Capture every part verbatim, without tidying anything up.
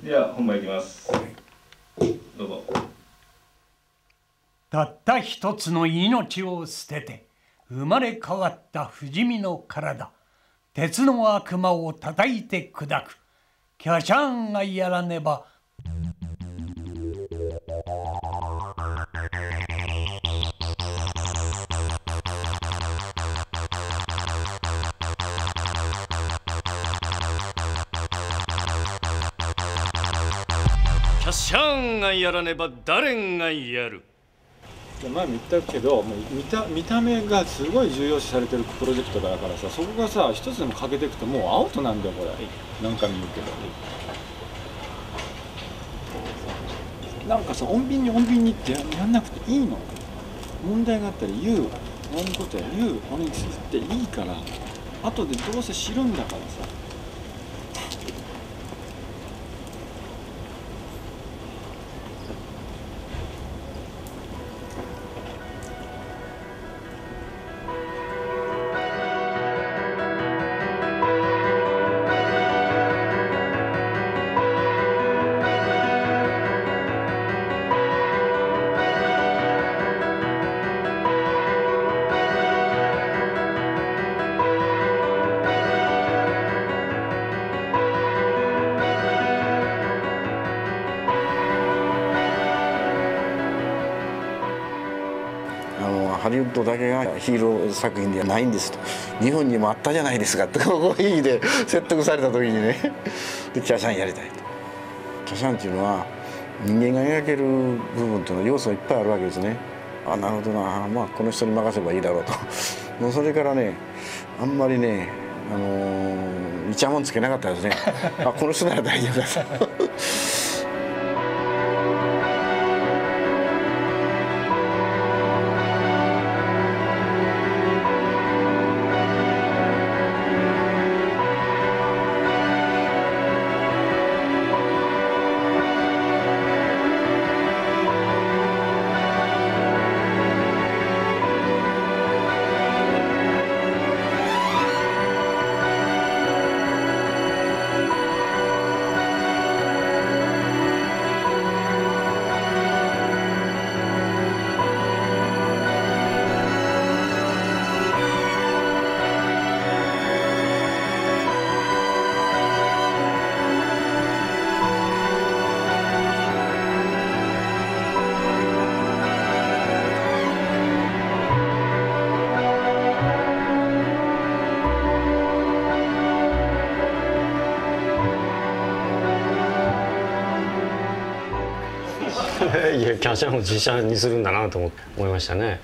では本番いきます。どうぞ。 たった一つの命を捨てて生まれ変わった不死身の体、鉄の悪魔を叩いて砕くキャシャーンがやらねば。 キャシャーンがやらねば誰がやる。 前も言ったけど、もう見た見た目がすごい重要視されてるプロジェクトだからさ、そこがさ一つでも欠けていくともうアウトなんだよこれ。何回も言うけど、なんかさ穏便に穏便にってやんなくていいの。問題があったら言う、何のことや言う、おにつっていいから、後でどうせ知るんだからさ。 ハリウッドだけがヒーロー作品ではないんですと、日本にもあったじゃないですかってこういう意味で説得された時にねでキャシャンやりたいと。キャシャンっていうのは人間が描ける部分というのは要素がいっぱいあるわけですね。あ、なるほどな、まあこの人に任せばいいだろうともうそれからねあんまりねあのー、イチャモンつけなかったですねあ、この人なら大丈夫だといや、キャシャンを実写にするんだなと思いましたね。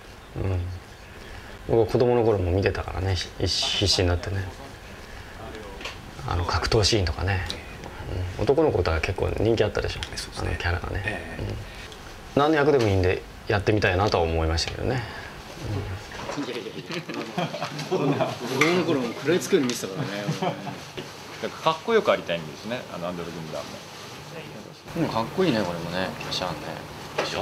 うん、僕は子供の頃も見てたからね、必死になってね、あの格闘シーンとかね、うん、男の子とは結構人気あったでしょ、あのキャラがね、えーうん、何の役でもいいんでやってみたいなとは思いましたけどね。うん、 子供の頃も食らいつくように見てたからねだからかっこよくありたいんですね、あのアンドロ軍団も。 でもかっこいいねこれもね、キャシャーンね。でしょ、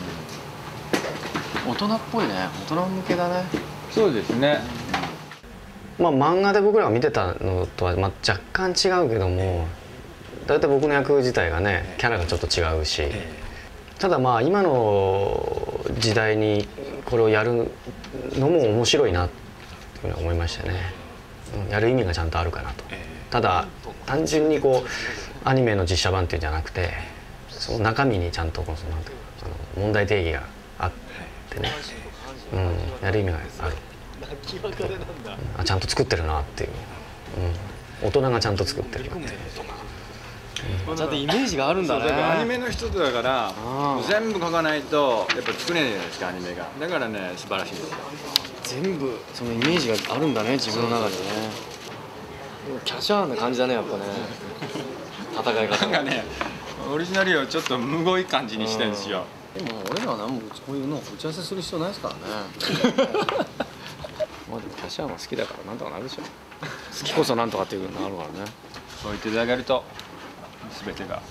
うん、大人っぽいね、大人向けだね。 そうですね、 うん、まあ漫画で僕らが見てたのとは、まあ、若干違うけども、大体僕の役自体がねキャラがちょっと違うし、ただまあ今の時代にこれをやるのも面白いなというふうに思いましたね、うん、やる意味がちゃんとあるかなと。ただ単純にこうアニメの実写版っていうんじゃなくて、その中身にちゃんとこのなんていうか、あの問題定義があってね、うん、やる意味がある、うん、あ、ちゃんと作ってるなっていう、うん、大人がちゃんと作ってるなっていうとか、 うん、ちゃんとイメージがあるんだね。 だからアニメの人だから全部書かないとやっぱ作れないじゃないですか、アニメが。だからね素晴らしいですよ。 全部そのイメージがあるんだね、自分の中でね。キャシャーンな感じだね、やっぱね。戦い方なんかね、オリジナルよりちょっとむごい感じにしてるんですよ。 でも俺らは何もこういうのを打ち合わせする必要ないですからねまあでもキャシャーンは好きだからなんとかなるでしょ好きこそなんとかっていうのがあるからね。 そう言っていただけると全てが。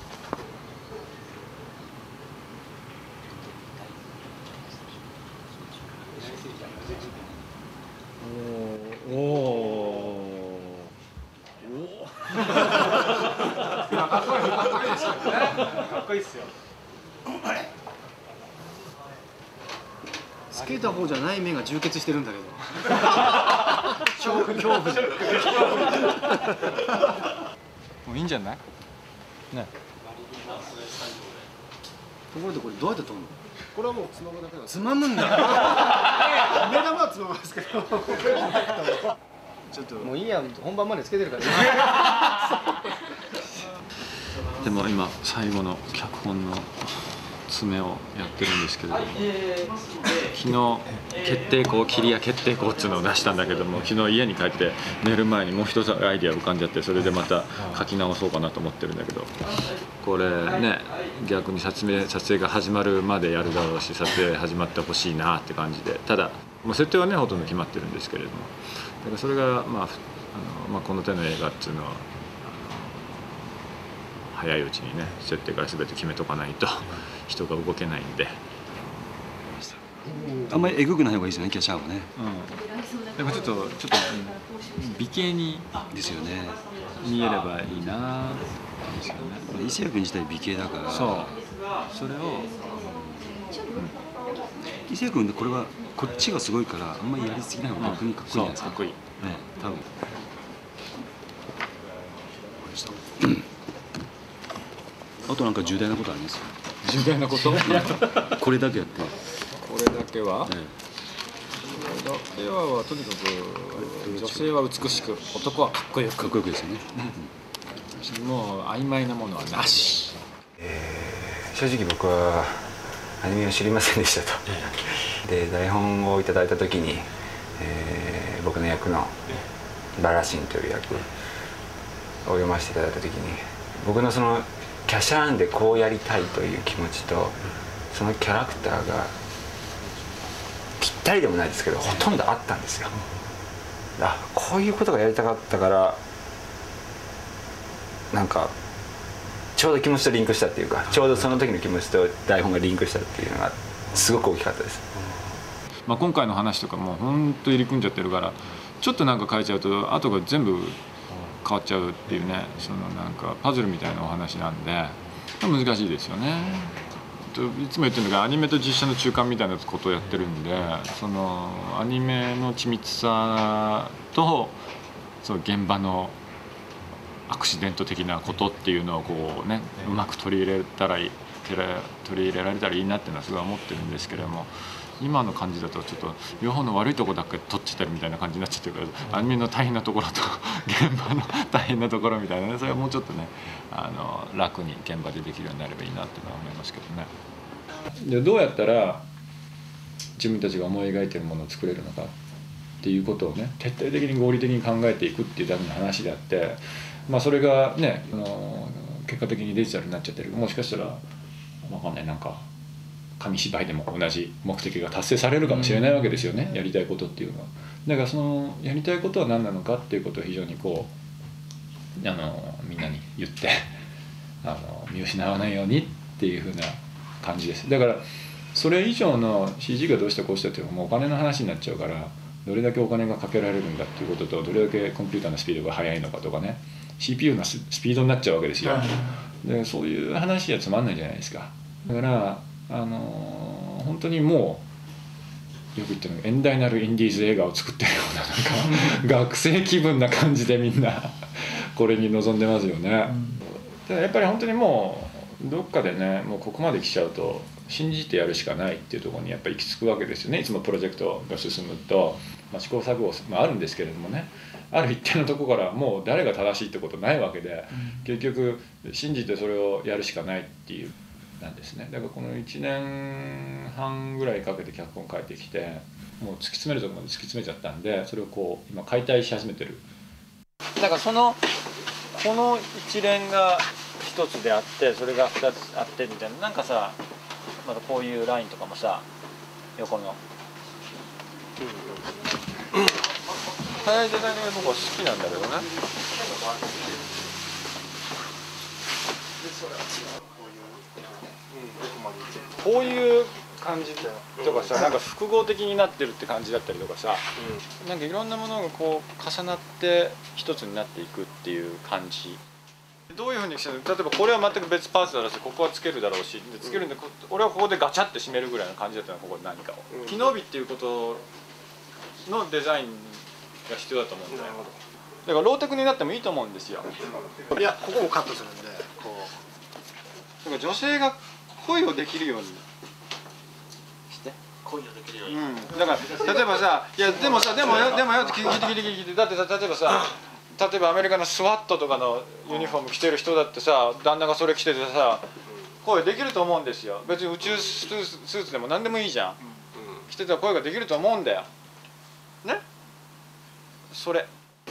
おおおおかっこいい、かっこいいですよね。かっこいいっすよ。 つけた方じゃない目が充血してるんだけど。恐怖じゃん。 もういいんじゃないね。 ところでこれどうやって撮るの？ これはもうつまむだけなんです。 つまむんだよ。 目玉はつまむんですけど。 ちょっともういいや、本番までつけてるから。 でも今最後の脚本の詰めをやってるんですけれども、昨日決定校キリヤ決定校っていうのを出したんだけども、昨日家に帰って寝る前にもう一つアイディア浮かんじゃって、それでまた書き直そうかなと思ってるんだけど、これね、逆に撮影撮影が始まるまでやるだろうし、撮影始まってほしいなって感じで、ただ、まあ、設定はねほとんど決まってるんですけれども、だからそれが、まあ、あのまあこの手の映画っていうのは早いうちにね設定から全て決めとかないと人が動けないんで。 あんまりえぐくない方がいいですよね、キャシャーはね。 うん、でもちょっとちょっと美形にですよね。 見えればいいな。 伊勢谷君自体美形だから。 そう。それを、うん、 伊勢谷君これはこっちがすごいからあんまりやりすぎない方が逆にかっこいいじゃないですか。 かっこいい。 ね、多分。あとなんか重大なことあります？ 重大なこと？ これだけやって。 これだけは？ええ、これだけはとにかく女性は美しく、男はかっこよく。 かっこよくですよね。 うん、もう曖昧なものはなし。 えー、正直僕はアニメを知りませんでしたと。で台本をいただいた時に、えー、僕の役のバラシンという役を読ませていただいた時に、僕のそのキャシャーンでこうやりたいという気持ちと、そのキャラクターがぴったりでもないですけどほとんどあったんですよ。あ、こういうことがやりたかったから、なんかちょうど気持ちとリンクしたっていうか、ちょうどその時の気持ちと台本がリンクしたっていうのがすごく大きかったです。 まあ今回の話とかも本当入り組んじゃってるから、ちょっとなんか変えちゃうと後が全部変わっちゃうっていうね、そのなんかパズルみたいなお話なんで難しいですよね。いつも言ってるのがアニメと実写の中間みたいなことをやってるんで、そのアニメの緻密さとその現場のアクシデント的なことっていうのをこうね、うまく取り入れたらいい取り入れられたらいいなっていうのはすごい思ってるんですけれども、今の感じだとちょっと両方の悪いところだけ取っちゃってるみたいな感じになっちゃってるから、アニメの大変なところと現場の大変なところみたいなね、それはもうちょっとね、あの楽に現場でできるようになればいいなっていうのは思いますけどね。でどうやったら自分たちが思い描いてるものを作れるのかっていうことをね、徹底的に合理的に考えていくっていうための話であって、まあそれがね、あの結果的にデジタルになっちゃってる、もしかしたら分かんない、なんか紙芝居でも同じ目的が達成されるかもしれないわけですよね、やりたいことっていうのは。だからそのやりたいことは何なのかっていうことを非常にこうあのみんなに言ってあの見失わないようにっていうふうな感じです。だからそれ以上の シージー がどうしたこうしたっていうのはもうお金の話になっちゃうから、どれだけお金がかけられるんだっていうことと、どれだけコンピューターのスピードが速いのかとかね、 シーピーユー のスピードになっちゃうわけですよ。でそういう話はつまんないじゃないですか。だからあの本当にもうよく言ってるのがエンダイなるインディーズ映画を作ってるような、なんか学生気分な感じでみんなこれに臨んでますよね。ただやっぱり本当にもうどっかでね、もうここまで来ちゃうと信じてやるしかないっていうところにやっぱり行き着くわけですよね。いつもプロジェクトが進むと、まあ、試行錯誤もあるんですけれどもね、ある一定のところからもう誰が正しいってことないわけで、結局信じてそれをやるしかないっていうなんですね。だからこのいちねんはんぐらいかけて脚本書いてきて、もう突き詰めるところまで突き詰めちゃったんで、それをこう今解体し始めてる。だからそのこの一連が一つであって、それが二つあってみたいな、なんかさ、またこういうラインとかもさ、横の早いデザインが僕は好きなんだけどね。こういう感じとかさ、なんか複合的になってるって感じだったりとかさ、なんかいろんなものがこう重なって一つになっていくっていう感じ。 どういうふうにしてる、例えばこれは全く別パーツだろうし、ここはつけるだろうしでつけるんで、こ俺はここでガチャって締めるぐらいの感じだったの、ここで何かを、うん、機能美っていうことのデザインが必要だと思うんで、だからローテクになってもいいと思うんですよ。 いや、ここもカットするんで、こうだから女性が恋をできるようにして恋をできるように、 うん、だから例えばさ、いやでもさ、でもよでもよって聞いて聞いて聞いて、だってさ、例えばさ、例えばアメリカのスワットとかのユニフォーム着てる人だってさ、旦那がそれ着ててさ、声できると思うんですよ。別に宇宙スーツでも何でもいいじゃん、着てたら声ができると思うんだよね。それ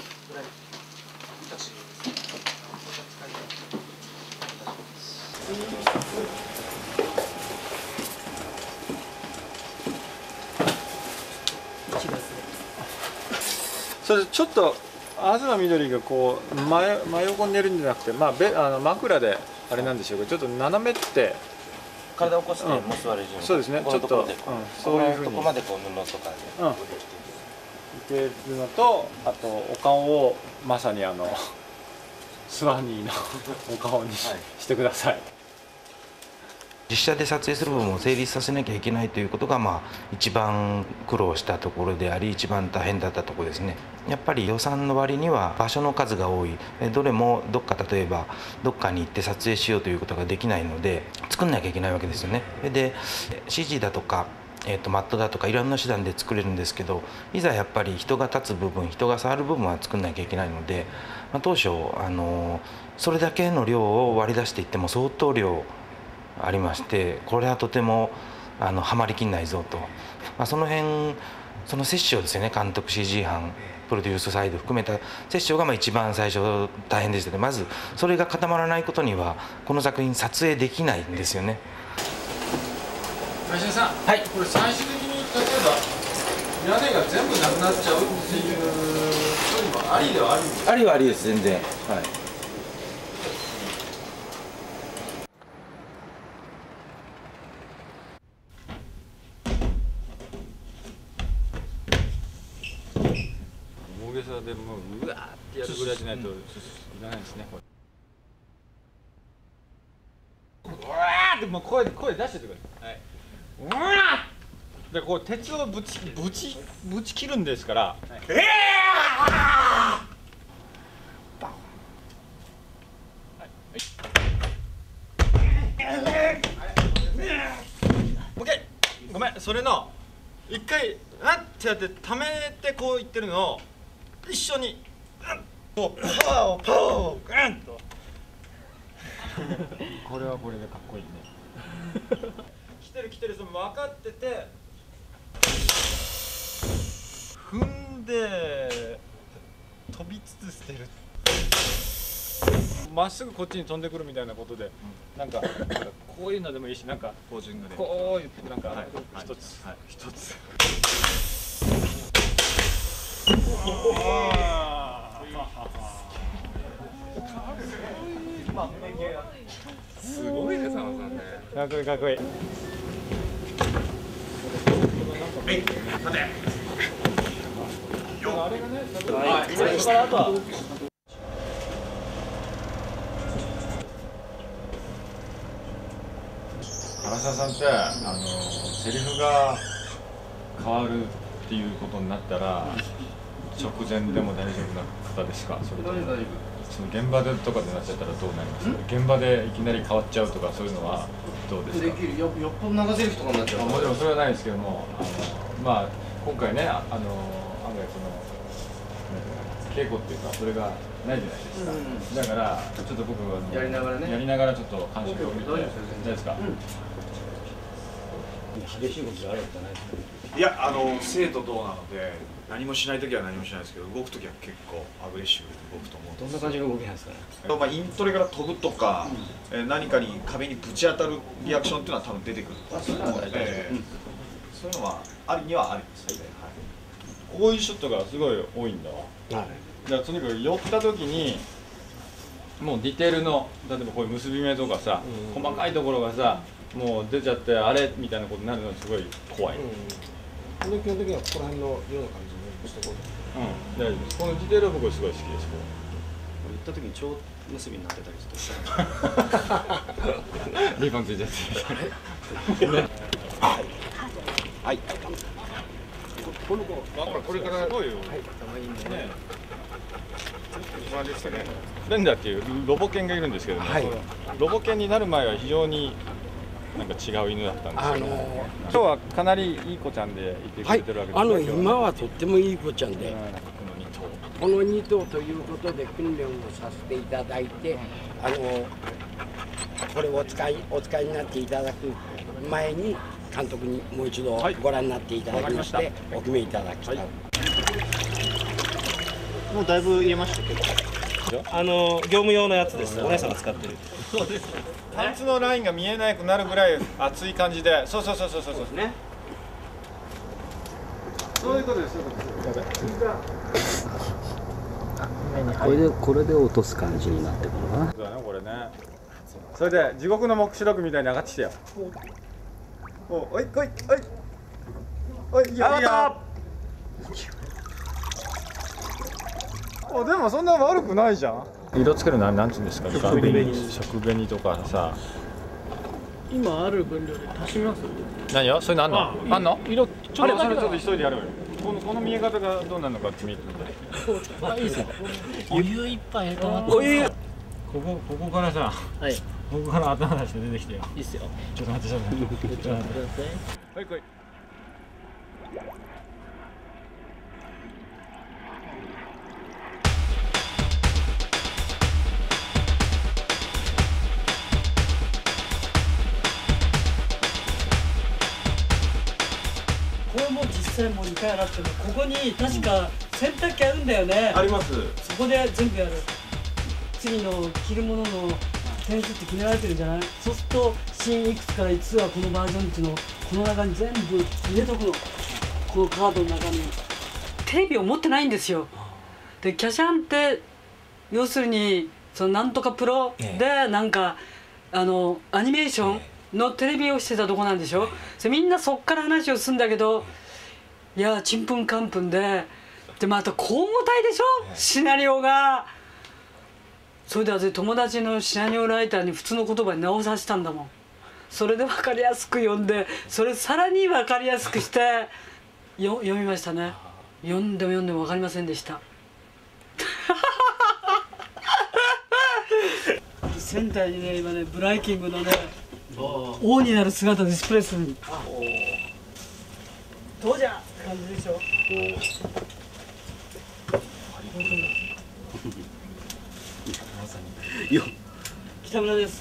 それちょっと東みどりがこう真真横に寝るんじゃなくて、まあ、べあの枕であれなんでしょうけど、ちょっと斜めって体を起こしても座る順に、 そうですね、ちょっと、うん、そういうふうにここまでこう布とかで、 うん、いけるのと、あとお顔をまさにあのスワニーのお顔にし、はい、してください。 実写で撮影する部分を成立させなきゃいけないということが、まあ、一番苦労したところであり、一番大変だったところですね。やっぱり予算の割には場所の数が多い、どれもどっか例えばどっかに行って撮影しようということができないので、作んなきゃいけないわけですよね。で シージー だとか、えー、とマットだとかいろんな手段で作れるんですけど、いざやっぱり人が立つ部分、人が触る部分は作んなきゃいけないので、まあ、当初あのそれだけの量を割り出していっても相当量ありまして、これはとてもあのはまりきんないぞと、まあ、その辺その折衝ですよね。監督、 シージー 班、プロデュースサイド含めた折衝がまあ一番最初大変でしたね。まずそれが固まらないことにはこの作品撮影できないんですよね。 林田さん、はい、これ最終的に例えば屋根が全部なくなっちゃうっていう人にもありではあるんですか？ ありはありです、全然。はい。 大げさでもううわーってやるぐらいじゃないといらないですね。これうわーってもう声声出しててください。はい、うわーでこう鉄をぶちぶちぶち切るんですから。はい、ええーごめん、それの一回あってやってためてこう言ってるのを一緒にこうパーパーガンとこれはこれでかっこいいね。来てる来てる、その分かってて踏んで飛びつつ捨てる。まっすぐこっちに飛んでくるみたいなことで、なんかこういうのでもいいし、なんかポージングでこう言ってなんか一つ一つ。すごいね、佐野さんね。かっこいいかっこいい。はい、待て。あれがね、はい、それからあとは。唐沢さんってあのセリフが変わるっていうことになったら直前でも大丈夫な方ですか？それともその現場でとかでなっちゃったらどうなります？現場でいきなり変わっちゃうとかそういうのはどうですか？ できる。よよっぽど長ゼリフとかになっちゃう。 もちろんそれはないですけども、あのまあ今回ね、あの案外その稽古っていうかそれがないじゃないですか。うん、だからちょっと僕はやりながらね。 やりながらちょっと感触を見て、大丈夫ですか？うん、 激しいことじゃあるんじゃないですか。 いや、あの生と同なので何もしないときは何もしないですけど、動くときは結構アグレッシブに動くと思う。 どんな感じの動きなんですかね。 まあイントレから飛ぶとか、うん、えー、何かに壁にぶち当たるリアクションっていうのは多分出てくる。そういうのは大丈夫、えーうん、そういうのはありにはありですね。はい、 こういうショットがすごい多いんだわ。はい。だからとにかく寄ったときにもうディテールの例えばこういう結び目とかさ、うん、細かいところがさもう出ちゃってあれみたいなことになるのがすごい怖い。うん、 基本的にはここら辺のような感じにしていこうと。 うん、大丈夫です。このディテールは僕はすごい好きです。こうった時に蝶結びになってたりしたらリボンついちゃってる。はい。この子、これからどういう。はい。可愛いね。不安でしたね。レンダーっていうロボ犬がいるんですけどね。はい、ロボ犬になる前は非常になんか違う犬だったんですけど、あのー、今日はかなりいい子ちゃんでいてくれてるわけです。 はい、あの今はとってもいい子ちゃんで、うん、このに頭ということで訓練をさせていただいて、あのこれをお使いお使いになっていただく前に監督にもう一度ご覧になっていただきまして、はい、お決めいただきたい。はい、 もうだいぶ入れましたけど。 あの業務用のやつです。お姉さんが使ってる。 そうです。パンツのラインが見えなくなるぐらい厚い感じで、そうそうそうそうそうそうね。そういうことです。そういうことです。 これでこれで落とす感じになってくるな。 そうだねこれね。それで地獄の黙示録みたいに上がってきてよ。お、おいおいおい。おいいいよいいよ。あでもそんな悪くないじゃん。色つけるのは何て言うんですか。食紅食紅とかさ。 今ある分量で足します。 何よ？それ何の？あ, あんの？色ちょっとそれちょっと急いでやるわよ。このこの見え方がどうなるのかって見てみたい。 あいいですよ。お湯一杯入れてもらって。 お湯。ここここからさ。はい。ここから頭出して出てきてよ。 いいっすよ。 ちょっと待ってちょっと待って。ちょっと待って。はい来い。 これも実際もうにかい洗ってるの。ここに確か洗濯機あるんだよね。 あります。 そこで全部やる。次の着るものの点数って決められてるじゃない。そうするとシーンいくつからいつつはこのバージョンっていうのをこの中に全部入れとくの。このカードの中にテレビを持ってないんですよ。でキャシャンって要するにそのなんとかプロでなんかあのアニメーションのテレビをしてたとこなんでしょ。それみんなそっから話をするんだけど、いやちんぷんかんぷんで、でまたこう重たいでしょシナリオが。それで私友達のシナリオライターに普通の言葉に直させたんだもん。それで分かりやすく読んで、それさらに分かりやすくしてよ読みましたね。読んでも読んでも分かりませんでした。仙台にね今ねブライキングのね王になる姿をディスプレイする。どうじゃ感じでしょ。北村です。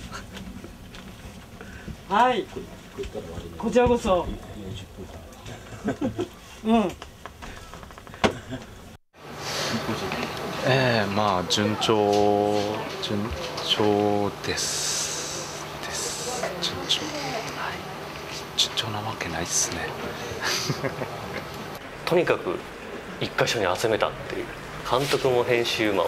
はい。こちらこそ。うん。 ええー、まあ順調順調ですです順調はい順調なわけないっすね。 とにかく一箇所に集めたっていう、監督も編集マンも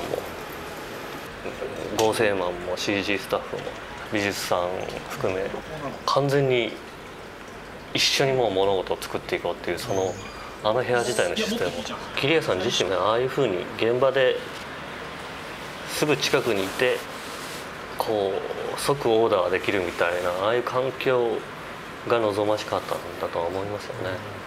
合成マンも シージー スタッフも美術さん含め完全に一緒にもう物事を作っていこうっていう、そのあの部屋自体のシステムを桐谷さん自身がああいうふうに現場ですぐ近くにいてこう即オーダーできるみたいな、ああいう環境が望ましかったんだとは思いますよね。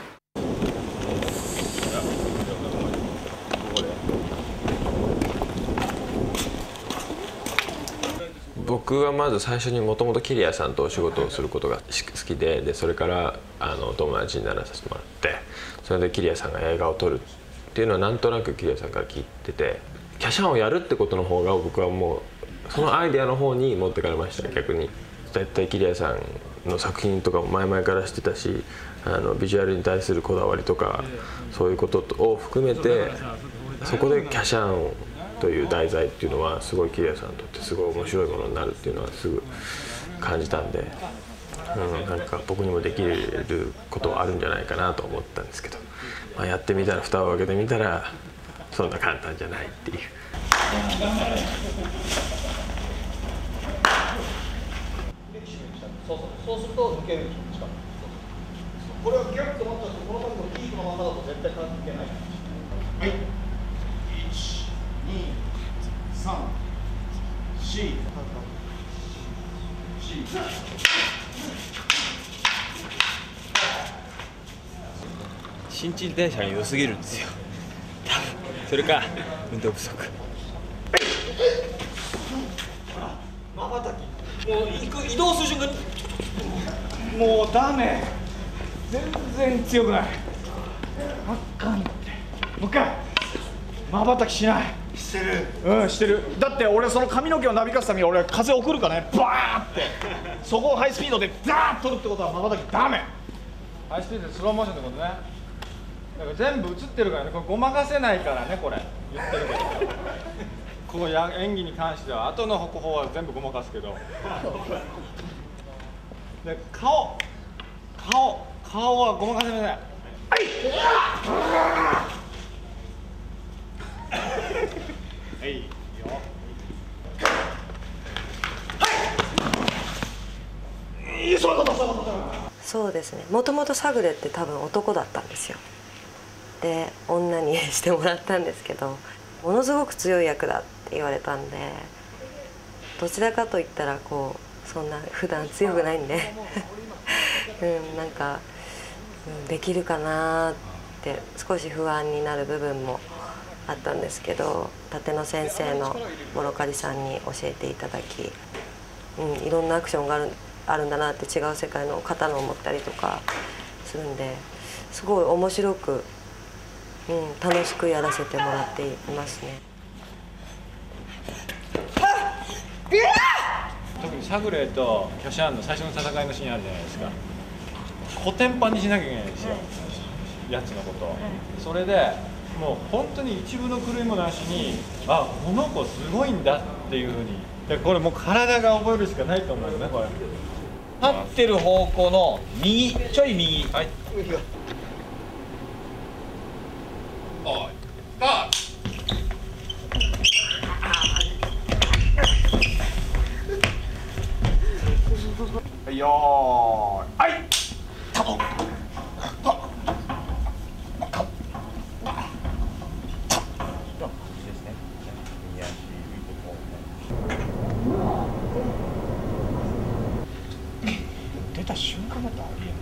僕はまず最初にもともと桐谷さんとお仕事をすることが好きで、でそれからあの友達にならさせてもらって、それで桐谷さんが映画を撮るっていうのはなんとなく桐谷さんから聞いてて、キャシャンをやるってことの方が僕はもうそのアイデアの方に持ってかれました。逆に絶対桐谷さんの作品とかも前々からしてたし、あのビジュアルに対するこだわりとかそういうことを含めて、そこでキャシャンという題材っていうのはすごい桐谷さんにとってすごい面白いものになるっていうのはすぐ感じたんで、うん、なんか僕にもできることはあるんじゃないかなと思ったんですけど、まあ、やってみたら蓋を開けてみたらそんな簡単じゃないっていう。 そうそう、そうすると抜ける力。これをギュッと持ったとこの角度キープのままだと絶対関係ない。はい。いち、に、ささん、四、 新陳代謝が良すぎるんですよ。多分それか運動不足。 まばたき。もう行く移動する瞬間にもうダメ。全然強くない。あかんって。もう一回。まばたきしない。してる。うんしてる。だって俺その髪の毛をなびかすために俺風送るからね。バーって。そこをハイスピードでザーッと取るってことはまばたきダメ。ハイスピードでスローモーションってことね。だから全部映ってるからね。これごまかせないからねこれ言ってるけど。このや演技に関しては後の方は全部ごまかすけど。で顔顔顔はごまかせない。はい。はいいいよ。はい。そういうことそういうこと。 そうですね。もともとサグレって多分男だったんですよ。で女にしてもらったんですけど、ものすごく強い役だって言われたんで、どちらかといったらこうそんな普段強くないんで、うん、なんか、うん、できるかなって少し不安になる部分もあったんですけど、立野先生の諸刈さんに教えていただき、うん、いろんなアクションがあるあるんだなって違う世界の刀を持ったりとかするんで、すごい面白く、うん、楽しくやらせてもらっていますね。 特にサグレーとキャシャーンの最初の戦いのシーンあるじゃないですか。コテンパンにしなきゃいけないんですよ、やつのことを。それでもう本当に一部の狂いもなしに、あ、この子すごいんだっていうふうに。でこれもう体が覚えるしかないと思うよねこれ。立ってる方向の右、ちょい右。はい。はいよーい、はい。タボ。出た瞬間だったらありえない。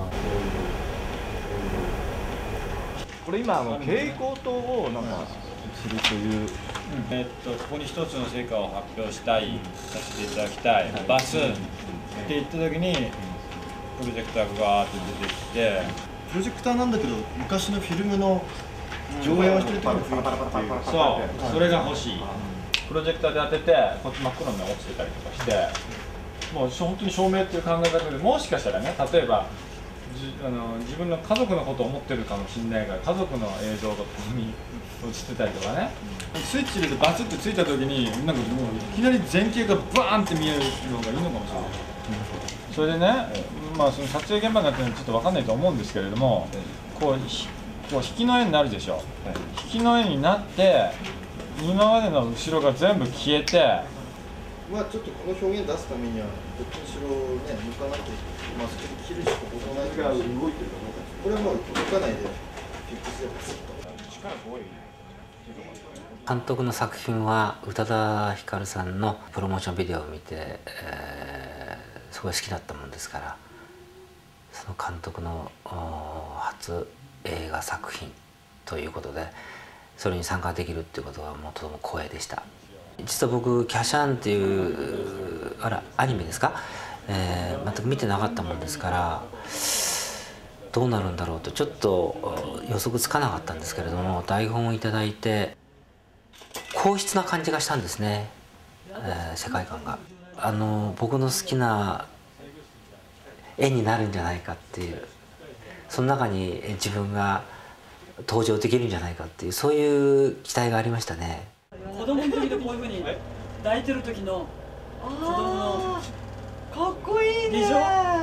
これ今あの蛍光灯をなんかするという、えっとここに一つの成果を発表したい、させていただきたい、バスって言った時にプロジェクターがガーって出てきて、 プロジェクターなんだけど昔のフィルムの上映をしてる時の雰囲気っていう、 そう、それが欲しい。プロジェクターで当ててこっち真っ黒に落ちてたりとかして、もう本当に照明っていう考え方で、もしかしたらね、例えばじあの自分の家族のことを思ってるかもしれないから、家族の映像がここに映ってたりとかね、スイッチ入れてバツってついた時になんかもういきなり前景がバーンって見えるのがいいのかもしれない。それでね、まあその撮影現場になってるのはちょっと分かんないと思うんですけれども、こうひこう引きの絵になるでしょ。引きの絵になって今までの後ろが全部消えて、 まあちょっとこの表現出すためにはどっちにしろね向かないと、まあそこに切るしか方法ないから動いてるかどうか。これはもう動かないでフィックスでパスッと。力すごい。 監督の作品は宇多田ヒカルさんのプロモーションビデオを見て、えー、すごい好きだったもんですから、その監督の初映画作品ということでそれに参加できるっていうことはもうとても光栄でした。実は僕キャシャンっていうあらアニメですか、えー、全く見てなかったもんですから、どうなるんだろうとちょっと予測つかなかったんですけれども、台本をいただいて硬質な感じがしたんですね、えー、世界観があの僕の好きな絵になるんじゃないかっていう、その中に自分が登場できるんじゃないかっていう、そういう期待がありましたね。 子供の時でこういうふうに抱いてる時の子供のかっこいいね。 でしょ。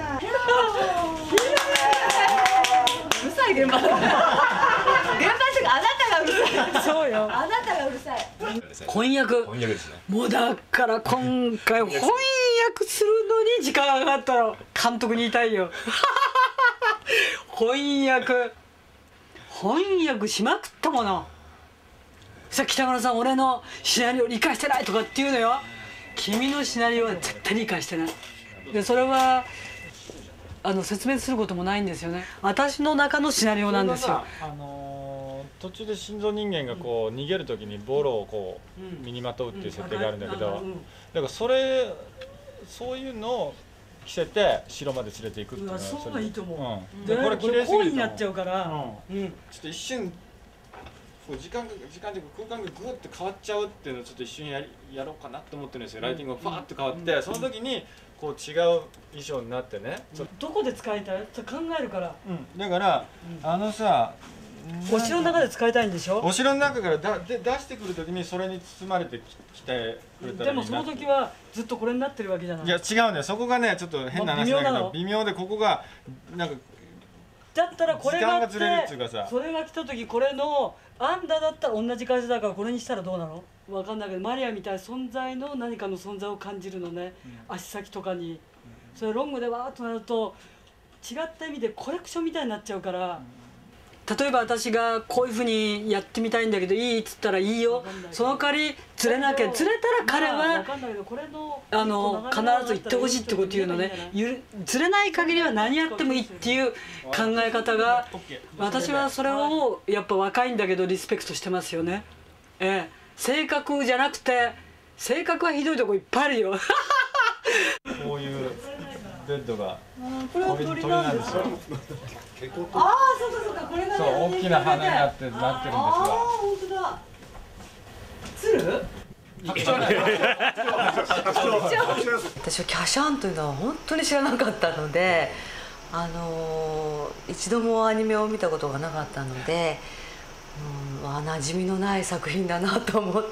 うるさい現場。現場ってあなたがうるさい。 そうよ。 あなたがうるさい。 翻訳。翻訳ですね。もうだから今回翻訳するのに時間がかかったら監督に言いたいよ。翻訳翻訳しまくったもの。 さあ北村さん俺のシナリオ理解してないとかって言うのよ。君のシナリオは絶対理解してない。でそれはあの説明することもないんですよね。私の中のシナリオなんですよ。 あのー、途中で心臓人間がこう逃げる時にボロをこう身にまとうっていう設定があるんだけど、だからそれそういうのを着せて城まで連れていくっていうのはそうがいいと思う。 うん、 でこれ綺麗すぎると行為になっちゃうから、 うん、ちょっと一瞬時間が時間で空間がぐっと変わっちゃうっていうのをちょっと一瞬やりやろうかなと思ってるんですよ。ライティングがファーッと変わって、その時にこう違う衣装になってね。 どこで使いたい？考えるから。 うん、だから、あのさ、 お城の中で使いたいんでしょ？ お城の中からだで出してくる時にそれに包まれてきてくれたらいいな。 でもその時はずっとこれになってるわけじゃない。 いや違うんだよ。そこがねちょっと変な話だけど、微妙でここがなんか。 だったらこれがあって時間がずれるっていうかさ、 それが来た時これのアンダだったら同じ会社だからこれにしたらどうなの？わかんないけどマリアみたいな存在の何かの存在を感じるのね、うん、足先とかに。それロングでわーっとなると違った意味でコレクションみたいになっちゃうから、うん、例えば私がこういうふうにやってみたいんだけどいいっつったらいいよ。その代わり釣れなきゃ釣れたら彼はあの必ず言ってほしいってこと言うのね。釣れない限りは何やってもいいっていう考え方が、私はそれをやっぱ若いんだけどリスペクトしてますよね。ええ、性格じゃなくて性格はひどいとこいっぱいあるよ。 こういうベッドがこれは鳥なんですよ。ああそうかそうか、これがそう大きな花になってなってるんですが。ああ本当だ。鶴？ 私はキャシャンというのは本当に知らなかったので、あのー、一度もアニメを見たことがなかったので、うん、あ馴染みのない作品だなと思って。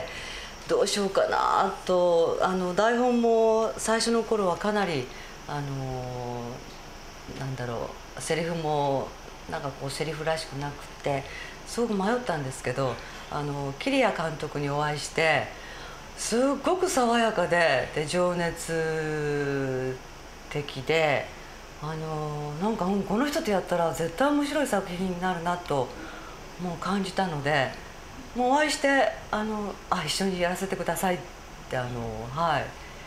どうしようかなと、あの台本も最初の頃はかなりあのなんだろう、セリフもなんかこうセリフらしくなくてすごく迷ったんですけど、あのキリヤ監督にお会いしてすっごく爽やかで、で情熱的で、あのなんか、うん、この人とやったら絶対面白い作品になるなともう感じたので。もうお会いしてあのあ一緒にやらせてくださいってあのはい。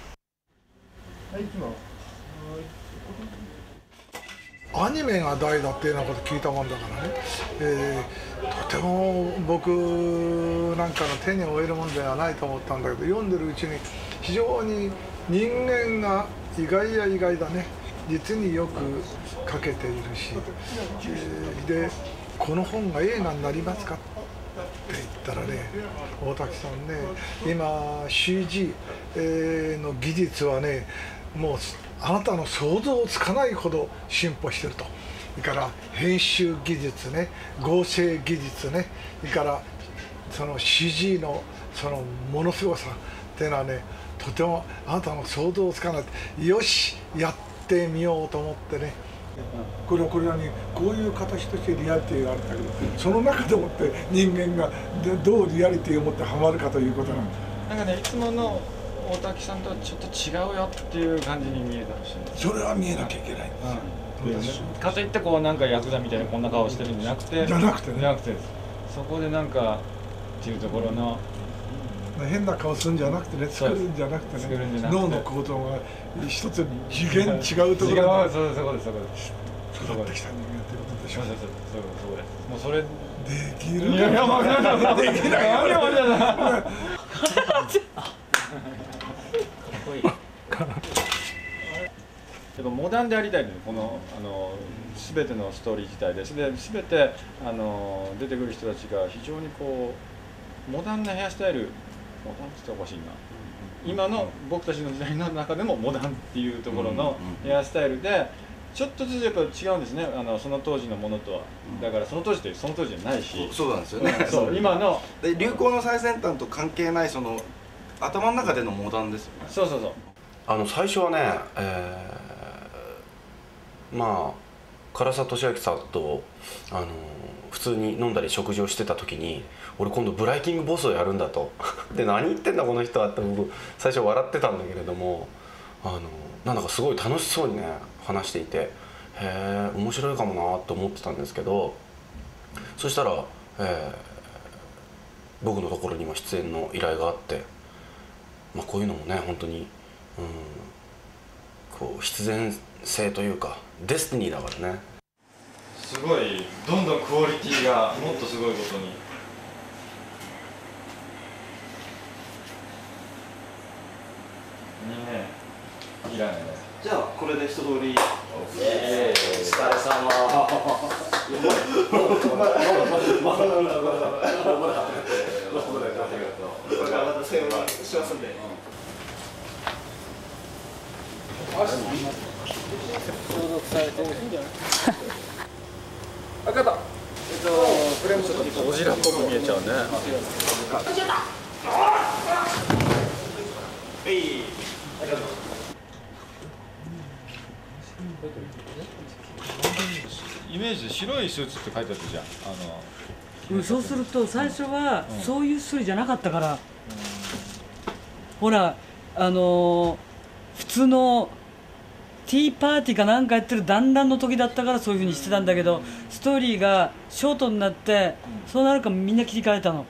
アニメが大だっていうようなこと聞いたもんだからね、えー、とても僕なんかの手に負えるものではないと思ったんだけど、読んでるうちに非常に人間が意外や意外だね、実によく書けているし、えー、でこの本が映画になりますかって言ったらね、大滝さんね、今 シージー の技術はねもうあなたの想像つかないほど進歩してると。それから編集技術ね、合成技術ね、それからその シージー のそのものすごさっていうのはね、とてもあなたの想像つかない。よしやってみようと思ってね。これはこれはね、こういう形としてリアリティがあるんだけど、その中でもって人間がどうリアリティを持ってはまるかということなんだ。 なんかね、いつもの大滝さんとはちょっと違うよっていう感じに見えたらしいんです。 それは見えなきゃいけないんです、 うん、かといってこうなんかヤクザみたいなこんな顔してるんじゃなくてじゃなくてね、 じゃなくてそこでなんかっていうところの変な顔するんじゃなくてね、作るんじゃなくてね、脳の構造が一つ次元違うところにそうそこですそこです育ってきた人間ってことでしょ。 そうそうそうそうです。もうそれできる。 いやいやもうできない。やっぱモダンでありたいのよ、このあの全てのストーリー自体です。で全てあの出てくる人たちが非常にこうモダンなヘアスタイル、モダンって言ったらおかしいな。今の僕たちの時代の中でもモダンっていうところのヘアスタイルで、ちょっとずつやっぱ違うんですね。あのその当時のものとは。だからその当時ってその当時じゃないし。 そうなんですよね。 そう今ので流行の最先端と関係ないその頭の中でのモダンですよね。 そうそうそう。 あの最初はね、えー、まあ唐沢寿明さんとあの普通に飲んだり食事をしてた時に、俺今度ブライキングボスをやるんだとで何言ってんだこの人はって僕最初笑ってたんだけれども、あのなんだかすごい楽しそうにね話していて、へえ面白いかもなと思ってたんですけど、そしたら、えー、 僕のところにも出演の依頼があって、まあ、こういうのもね本当に、うん、こう必然性というかデスティニーだからね。 すごいどんどんクオリティがもっとすごいことに。にねいらないね。 じゃあこれで一通り。 ええ、お疲れ様。 これからまたセーブしますんで。 消毒されてるんじゃない？あ、かった。えっとフレームちょっとゴジラっぽく見えちゃうね。 えい。ありがとう。イメージで白いスーツって書いてあったじゃん。あの。 うん、そうすると最初はそういうスリじゃなかったから、うん、ほらあのー、普通のティーパーティーかなんかやってる団らんの時だったからそういうふうにしてたんだけど、ストーリーがショートになってそうなるからみんな切り替えたの。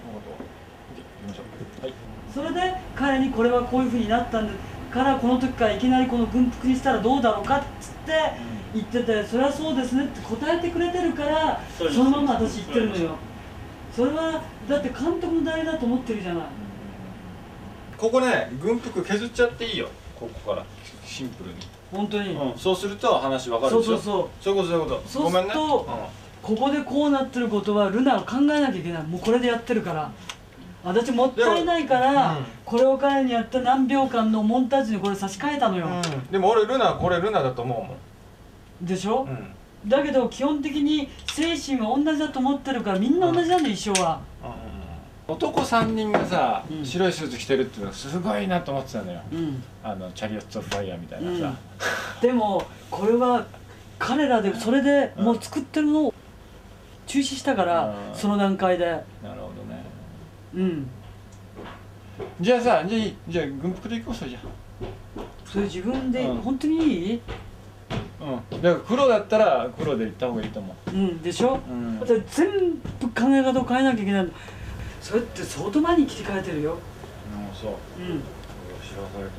それで彼にこれはこういうふうになったんだからこの時からいきなりこの軍服にしたらどうだろうかっつって言ってて、それはそうですねって答えてくれてるからそのまま私言ってるのよ。それはだって監督の代理だと思ってるじゃない。 ここね軍服削っちゃっていいよ、ここからシンプルに。 本当に、 うん、そうすると話分かるでしょ。 そうそうそう、 そういうことそういうこと。 そうすると、 ごめんね、 うん、ここでこうなってることはルナは考えなきゃいけない。もうこれでやってるから私もったいないから、うん、これを彼にやった何秒間のモンタージュにこれ差し替えたのよ、 うん、でも俺ルナこれルナだと思うもんでしょ、うん、だけど基本的に精神は同じだと思ってるからみんな同じなんだよ、一生は、 うん、男さんにんがさ、うん、白いスーツ着てるっていうのはすごいなと思ってたのよ、うん、あのチャリオッツ・オブ・ファイヤーみたいなさ、 うん、でもこれは彼らでそれでもう作ってるのを中止したから、うん、その段階で。なるほどね。 うん、 じゃあさ、じゃあいい、じゃあ軍服で行こうそれじゃあ。 それ自分で、うん、本当にいい？ うん、だから黒だったら黒で行った方がいいと思う。 うんでしょ、うん、だって全部考え方を変えなきゃいけない。それって相当前に切り替えてるよ。 うん、そう。 うん。 知らされて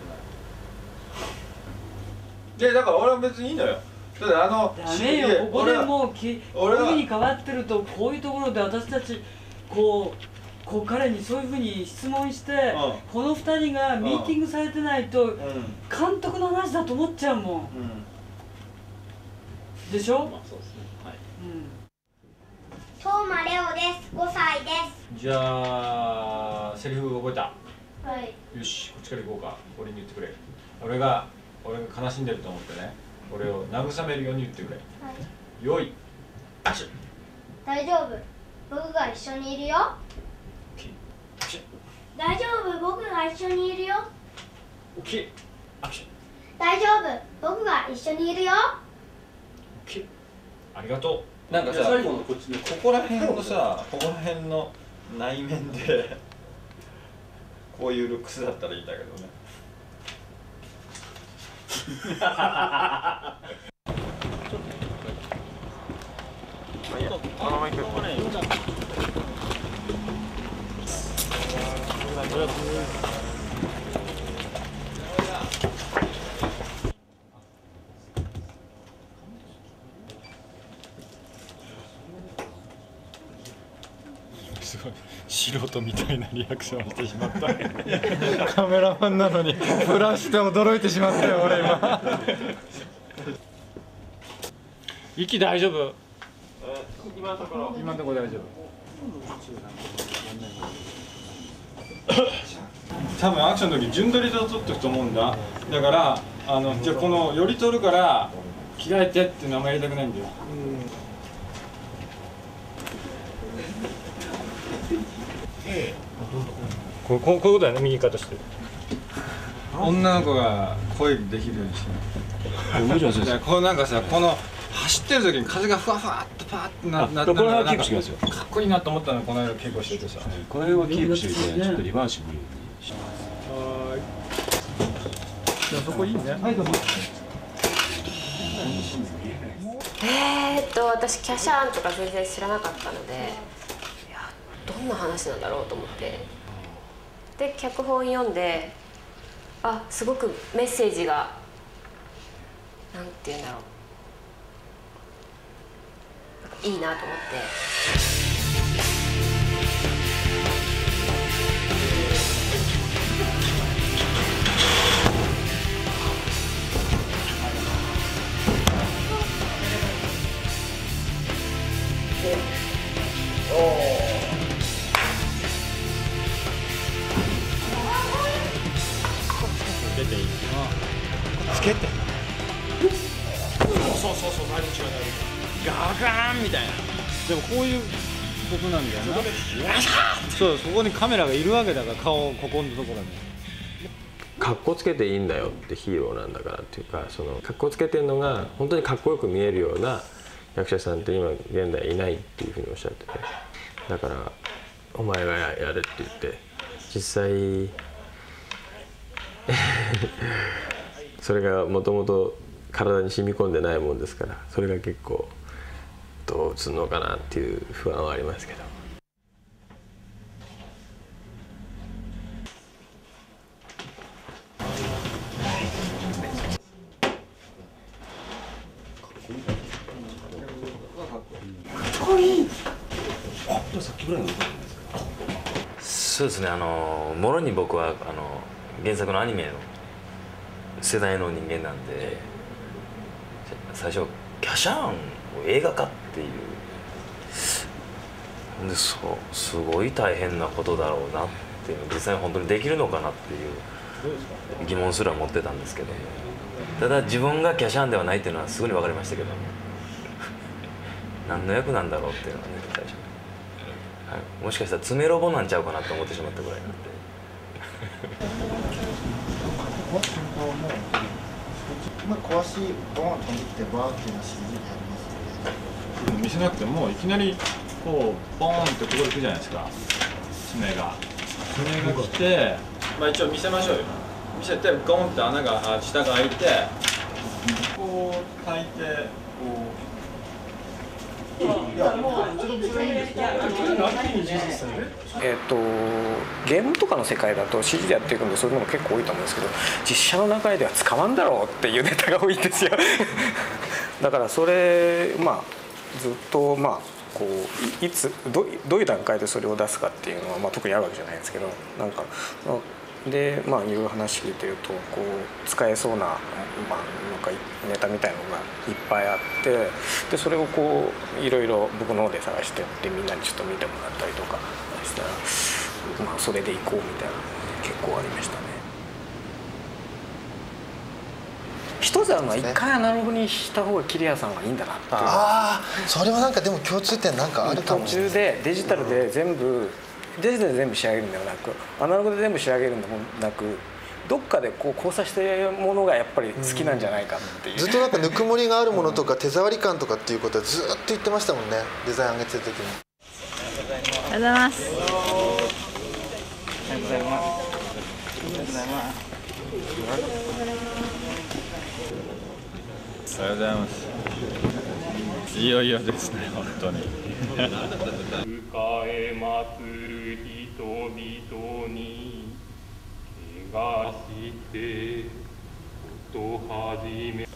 ない。で、だから俺は別にいいのよ。だってあのダメよ、ここでもうきこういうふうに変わってると、こういうところで私たちこうこう彼にそういうふうに質問して、うん、このふたりがミーティングされてないと、うん、監督の話だと思っちゃうもん、うん、でしょ、まあそうですね、はい、 東間レオです。ごさいです。 じゃあセリフ覚えた？ はい。 よし、こっちから行こうか。俺に言ってくれ。俺が俺が悲しんでると思ってね、俺を慰めるように言ってくれ。はい、よいアクション。 大丈夫、僕が一緒にいるよ。大丈夫、僕が一緒にいるよ。 オッケー。アクション。 大丈夫、僕が一緒にいるよ。 オッケー。ありがとう。なんかさ、最後のこっちのここら辺のさ、ここら辺の内面でこういうルックスだったらいいんだけどね。あのマイク。すごい素人みたいなリアクションをしてしまったカメラマンなのにフラッシュで驚いてしまったよ俺今息大丈夫？今のところ今のところ大丈夫。多分アクションの時順撮りで撮ってると思うんだ。だからあのじゃあこの寄り撮るから着替えてって名前言いたくないんだよ。こうこういうことだよね、右肩して女の子が声できるようにしてる。こうなんかさ、この走ってる時に風がふわふわっとパーってななって、これはキープしてますよ。かっこいいなと思ったのこの間稽古しててさ、 これはキープしててちょっとリバーシブルにします。 はーい。じゃあそこいいね。はいどうぞ。 えーっと私キャシャーンとか全然知らなかったので、いやどんな話なんだろうと思って、で脚本読んで、あ、すごくメッセージがなんて言うんだろう、なんかいいなと思って。 出ていいのつけて、そうそうそう、だいぶ違う、だいぶガガーンみたいな。でもこういうことなんだよな。そう、そこにカメラがいるわけだから、顔ここのところにかっこつけていいんだよってヒーローなんだからっていうか、そのかっこつけてるのが本当にかっこよく見えるような役者さんって今現代いないっていうふうにおっしゃってて、だからお前がやれって言って実際それがもともと体に染み込んでないもんですから、それが結構どう映るのかなっていう不安はありますけど。 そうですね、あのもろに僕はあの原作のアニメの世代の人間なんで、最初キャシャーンを映画化っていうで、そうすごい大変なことだろうなっていうの、実際本当にできるのかなっていう疑問すら持ってたんですけど、ただ自分がキャシャーンではないっていうのはすぐに分かりましたけど、何の役なんだろうっていうのはね、最初、はい、もしかしたら詰めロボなんちゃうかなと思ってしまったぐらいなんで。 まあ壊しボーン飛んできてバーっていうのは シージー でやりますので、 見せなくてもいきなりこうボーンってここで来るじゃないですか、爪が爪が来て、まあ一応見せましょうよ。見せてゴンって穴が下が開いて、こう炊いてこう。 えっとゲームとかの世界だと シージー でやっていくんで、そういうのも結構多いと思うんですけど、実写の中では使わんだろうっていうネタが多いんですよだからそれまあずっとまあこう い, いつ ど, どういう段階でそれを出すかっていうのは、まあ、特にあるわけじゃないんですけど、なんかでまあいろいろ話聞いてるとこう使えそうな、まあ、なんかネタみたいなのがいっぱいあって、でそれをこういろいろ僕の方で探してってみんなにちょっと見てもらったりとかしたら、まあそれでいこうみたいなのが結構ありましたね。一つあるのは一回アナログにした方がキリヤさんはいいんだなっていう。 ああ、それはなんかでも共通点なんかあるかもしれない。 途中でデジタルで全部デジタルで全部仕上げるんではなく、アナログで全部仕上げるんでもなく、どっかでこう交差してるものがやっぱり好きなんじゃないかっていう、うん、 ずっとなんかぬくもりがあるものとか手触り感とかっていうことはずっと言ってましたもんね、デザイン上げてる時に。 ありがとうございます。 ありがとうございます。ありがとうございます。 ありがとうございます。いよいよですね、本当に。 迎えまつる人々に怪我してこと始め。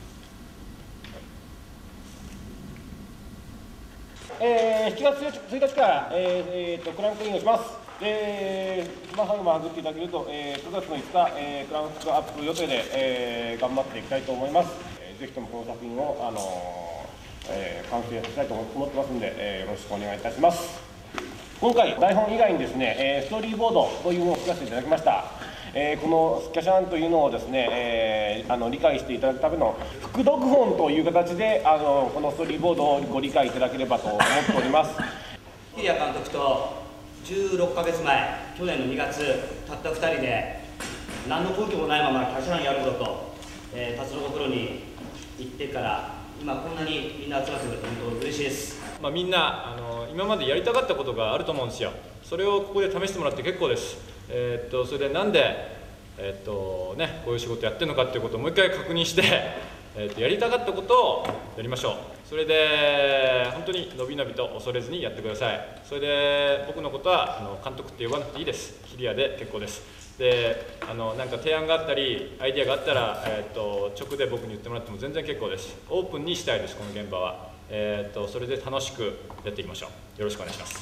えー、しちがつついたちから、えーえー、とクランクインをします。で、まあ、最後まで振っていただけると、えー、くがつのいつか、えー、クランクアップ予定で、えー、頑張っていきたいと思います。えー、ぜひともこの作品を、あのーえー、完成させたいと思ってますので、えー、よろしくお願いいたします。今回、台本以外にですね、えー、ストーリーボードというのを作らせていただきました。えー、このキャシャンというのをですね、えー、あの理解していただくための副読本という形であのこのストーリーボードをご理解いただければと思っております。 キリヤ監督とじゅうろっかげつまえ、去年のにがつ、たったふたりで何の根拠もないままキャシャンやるぞと、えー、達郎ごプロに行ってから今こんなにみんな集まってくれて本当嬉しいです。 まあ、みんなあの今までやりたかったことがあると思うんですよ。それをここで試してもらって結構です。えー、っとそれでなんで、えーっとね、こういう仕事やってるのかっていうことをもう一回確認して、えー、っとやりたかったことをやりましょう。 それで本当にのびのびと恐れずにやってください。それで僕のことはあの監督って呼ばなくていいです。キリヤで結構です。で、あのなんか提案があったりアイディアがあったら、えー、と直で僕に言ってもらっても全然結構です。オープンにしたいです、この現場は。えー、とそれで楽しくやっていきましょう。よろしくお願いします。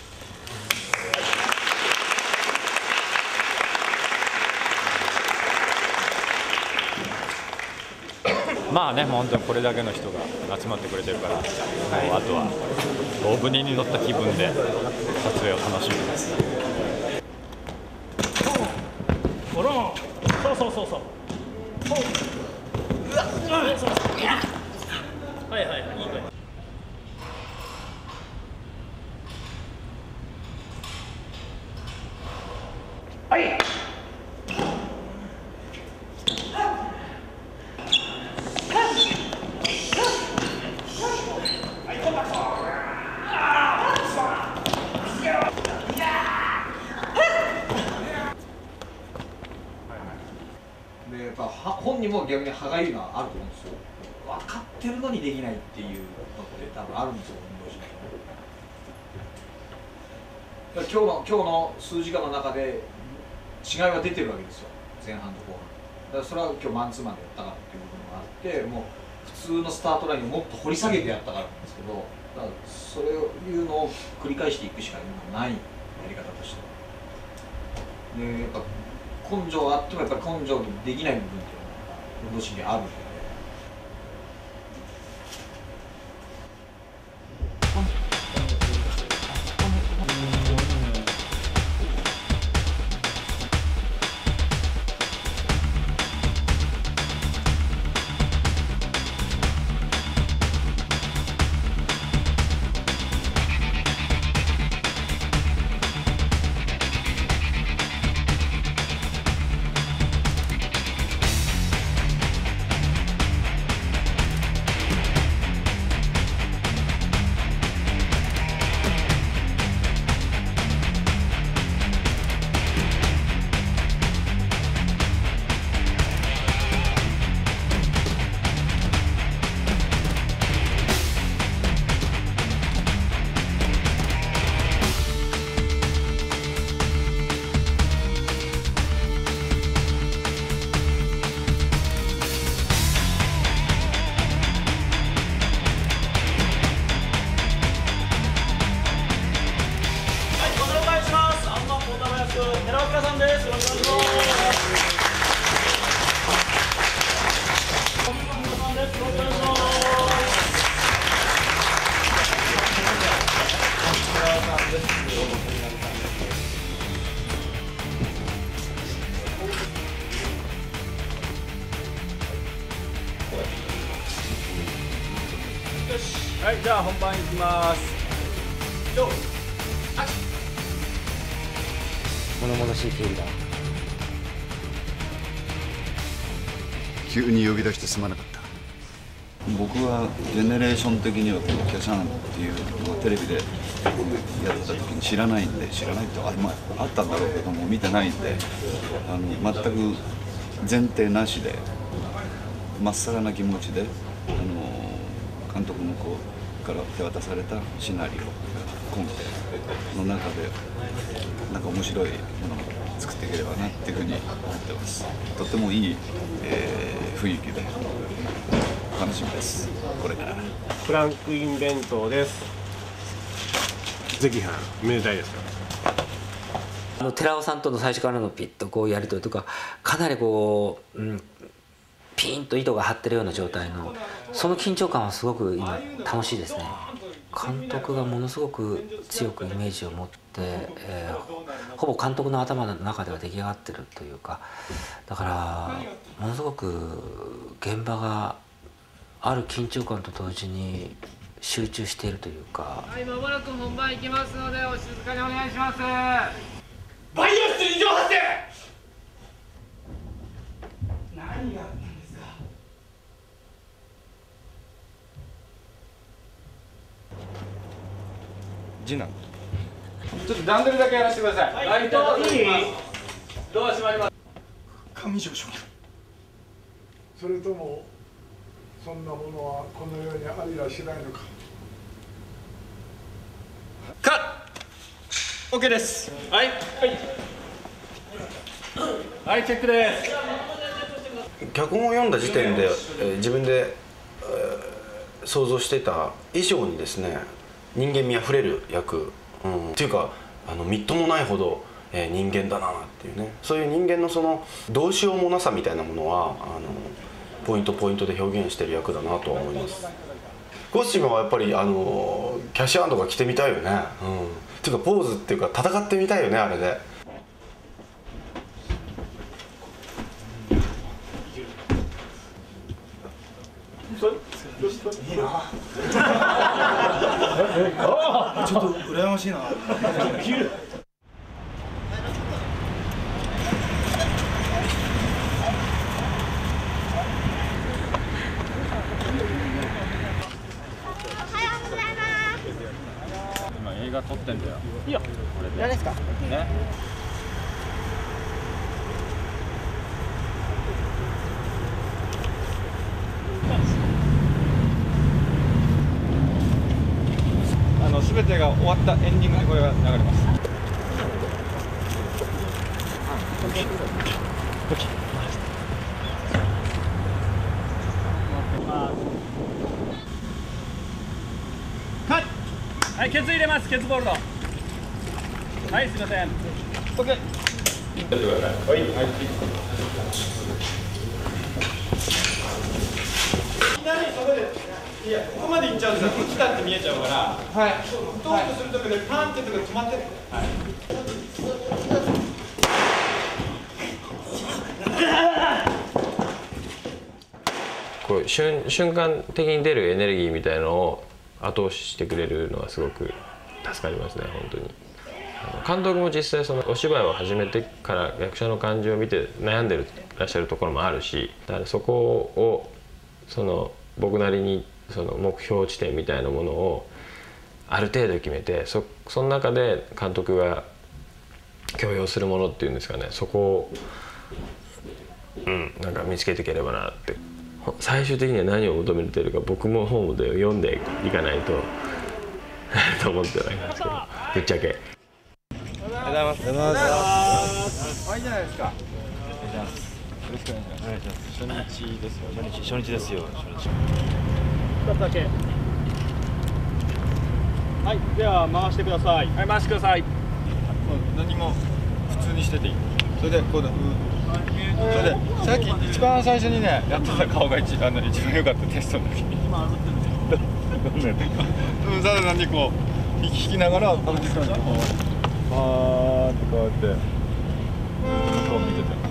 まあね、もう本当にこれだけの人が集まってくれてるから、もうあとは大船に乗った気分で撮影を楽しみます。 ゴロン、そうそうそうそう。うわっ、はいはいはい、いい声。はい。 でやっぱ本人も逆に歯がゆいのはあると思うんですよ。分かってるのにできないっていうのって多分あるんですよ、運動神経も。今日の今日の数時間の中で違いは出てるわけですよ、前半と後半。だからそれは今日マンツーマンでやったからっていうこともあって、もう普通のスタートラインをもっと掘り下げてやったからなんですけど、だからそれをいうのを繰り返していくしかないやり方としては。でやっぱ根性あってもやっぱり根性できない部分っていうのが運動神経あるんで。 はい、じゃあ本番いきます。 物々しい経理だ。 急に呼び出してすまなかった。 僕はジェネレーション的にはこのキャシャンっていうのをテレビでやってた時に知らないんで、知らないってあ、まあ、あったんだろうけども見てないんで、あの全く前提なしでまっさらな気持ちで、あの監督の子から手渡されたシナリオコンペの中でなんか面白いものを作っていければなっていうふうに思ってます。とてもいい、えー、雰囲気で楽しみです。これからフランクイン弁当です。赤飯めでたいですよ。 あの寺尾さんとの最初からのピッとこうやり取りとか、かなりこう、うん、ピーンと糸が張ってるような状態のその緊張感はすごく今楽しいですね。監督がものすごく強くイメージを持って、えー、ほぼ監督の頭の中では出来上がってるというか、だからものすごく現場がある緊張感と同時に集中しているというか。 はい、まもなく本番行きますのでお静かにお願いします。 バイオス異常発生。何があったんですか。 次男。 ちょっと段取りだけやらせてください。 はい、どういい。 ドア閉まります。 上条署それともそんなものはこの世にありはしないのか。 カッ OK です。はいはいはいチェックです。 脚本を読んだ時点で、えー、自分で、えー、想像してた以上にですね、人間味あふれる役、うん、っていうかあのみっともないほど、えー、人間だなっていうね、そういう人間のそのどうしようもなさみたいなものはあのポイントポイントで表現してる役だなとは思います。コスチュームはやっぱりあのキャッシュハンドが着てみたいよね、うん、っていうかポーズっていうか戦ってみたいよね、あれで。 いいなちょっと羨ましいな今映画撮ってんだよ。いいよ。 何ですか？ ね。あの全てが終わったエンディングでこれが流れます。カット。はい、ケツ入れます。ケツボールド。はい、すみません。オッケー。はい。はい。いきなりそこで、いや、ここまで行っちゃうとさ、来たって見えちゃうから、はい。打とうとするときでパンってとこで止まってね。はい。 こう瞬瞬間的に出るエネルギーみたいのを後押ししてくれるのはすごく助かりますね、本当に。監督も実際そのお芝居を始めてから役者の感じを見て悩んでるらっしゃるところもあるし、だからそこをその僕なりにその目標地点みたいなものをある程度決めて、そその中で監督が許容するものっていうんですかね、そこを、うん、なんか見つけていければなって。最終的には何を求めてるか僕も本で読んでいかないとと思ってはいますけど、ぶっちゃけ。 ありがとうございます。ありがとうございます。あ、いいじゃないですか。お願いします。よろしくお願いします。お願いします。初日ですよ。初日、初日ですよ。初日。二つだけ。はい、では回してください。はい、回してください。何も普通にしてていい。それでこうだ。それでさっき一番最初にねやってた顔が一あの一番良かったテストの時に。今歩ってるんですよ。どんなやつ？うん、ただ単にこう引きながら確実にこうあーってこうやって向こう見てて。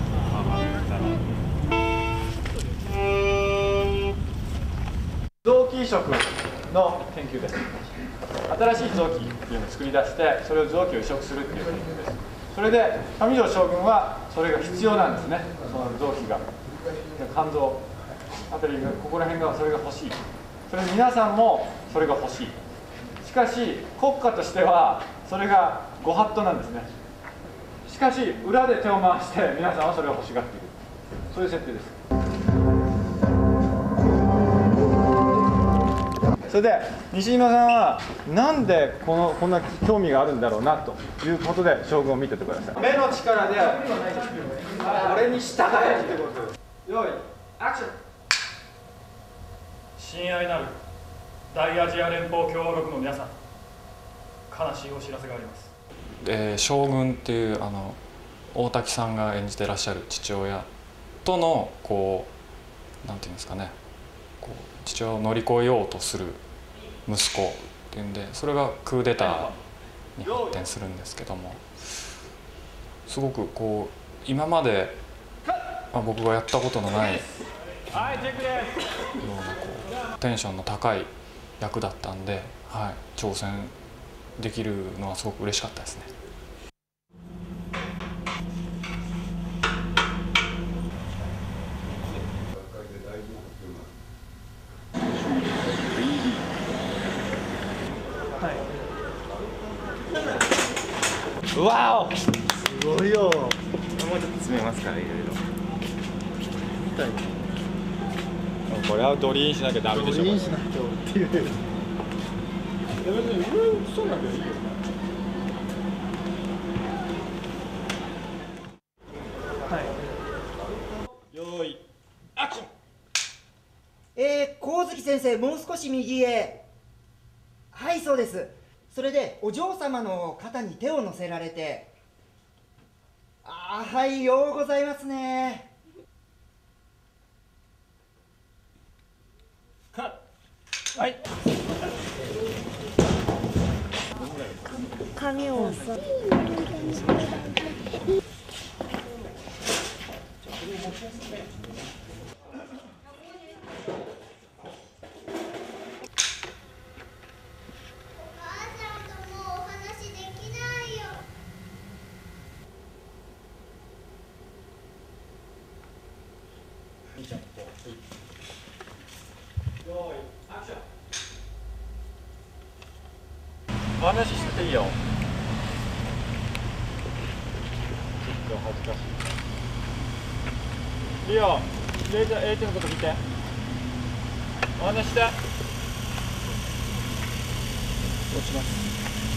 臓器移植の研究です。新しい臓器っていうのを作り出してそれを臓器を移植するっていう研究です。それで上条将軍はそれが必要なんですね。その臓器が肝臓あたりがここら辺がそれが欲しい。それ皆さんもそれが欲しい。しかし国家としてはそれがご法度なんですね。しかし裏で手を回して皆さんはそれを欲しがっている。そういう設定です。それで西島さんはなんでこのこんな興味があるんだろうなということで将軍を見ててください。目の力で俺に従えってことです。用意アクション。 親愛なる大アジア連邦共和国の皆さん、悲しいお知らせがあります。 えー、将軍っていうあの大滝さんが演じてらっしゃる父親とのこうなんていうんですかね、こう父親を乗り越えようとする息子っていうんで、それがクーデターに発展するんですけども、すごくこう今まで、まあ、僕がやったことのないようなこうテンションの高い役だったんで、はい、挑戦できるのはすごく嬉しかったですね。 わお、すごいよ。もうちょっと詰めますから、いろいろ。みたい。 これはドリーンしなきゃダメでしょ。 ドリーンしなきゃっていう。別に上映さなきゃいいよね。 はい。 よーい、アクション。 えー、光月先生、もう少し右へ。はい、そうです。それでお嬢様の肩に手を乗せられて。ああ、はい、ようございますね。 はい。 髪をさ。 お話ししてていいよ。ちょっと恥ずかしい。いいよ。レイちゃん、エイちゃんのこと見て。お話しして。落ちます。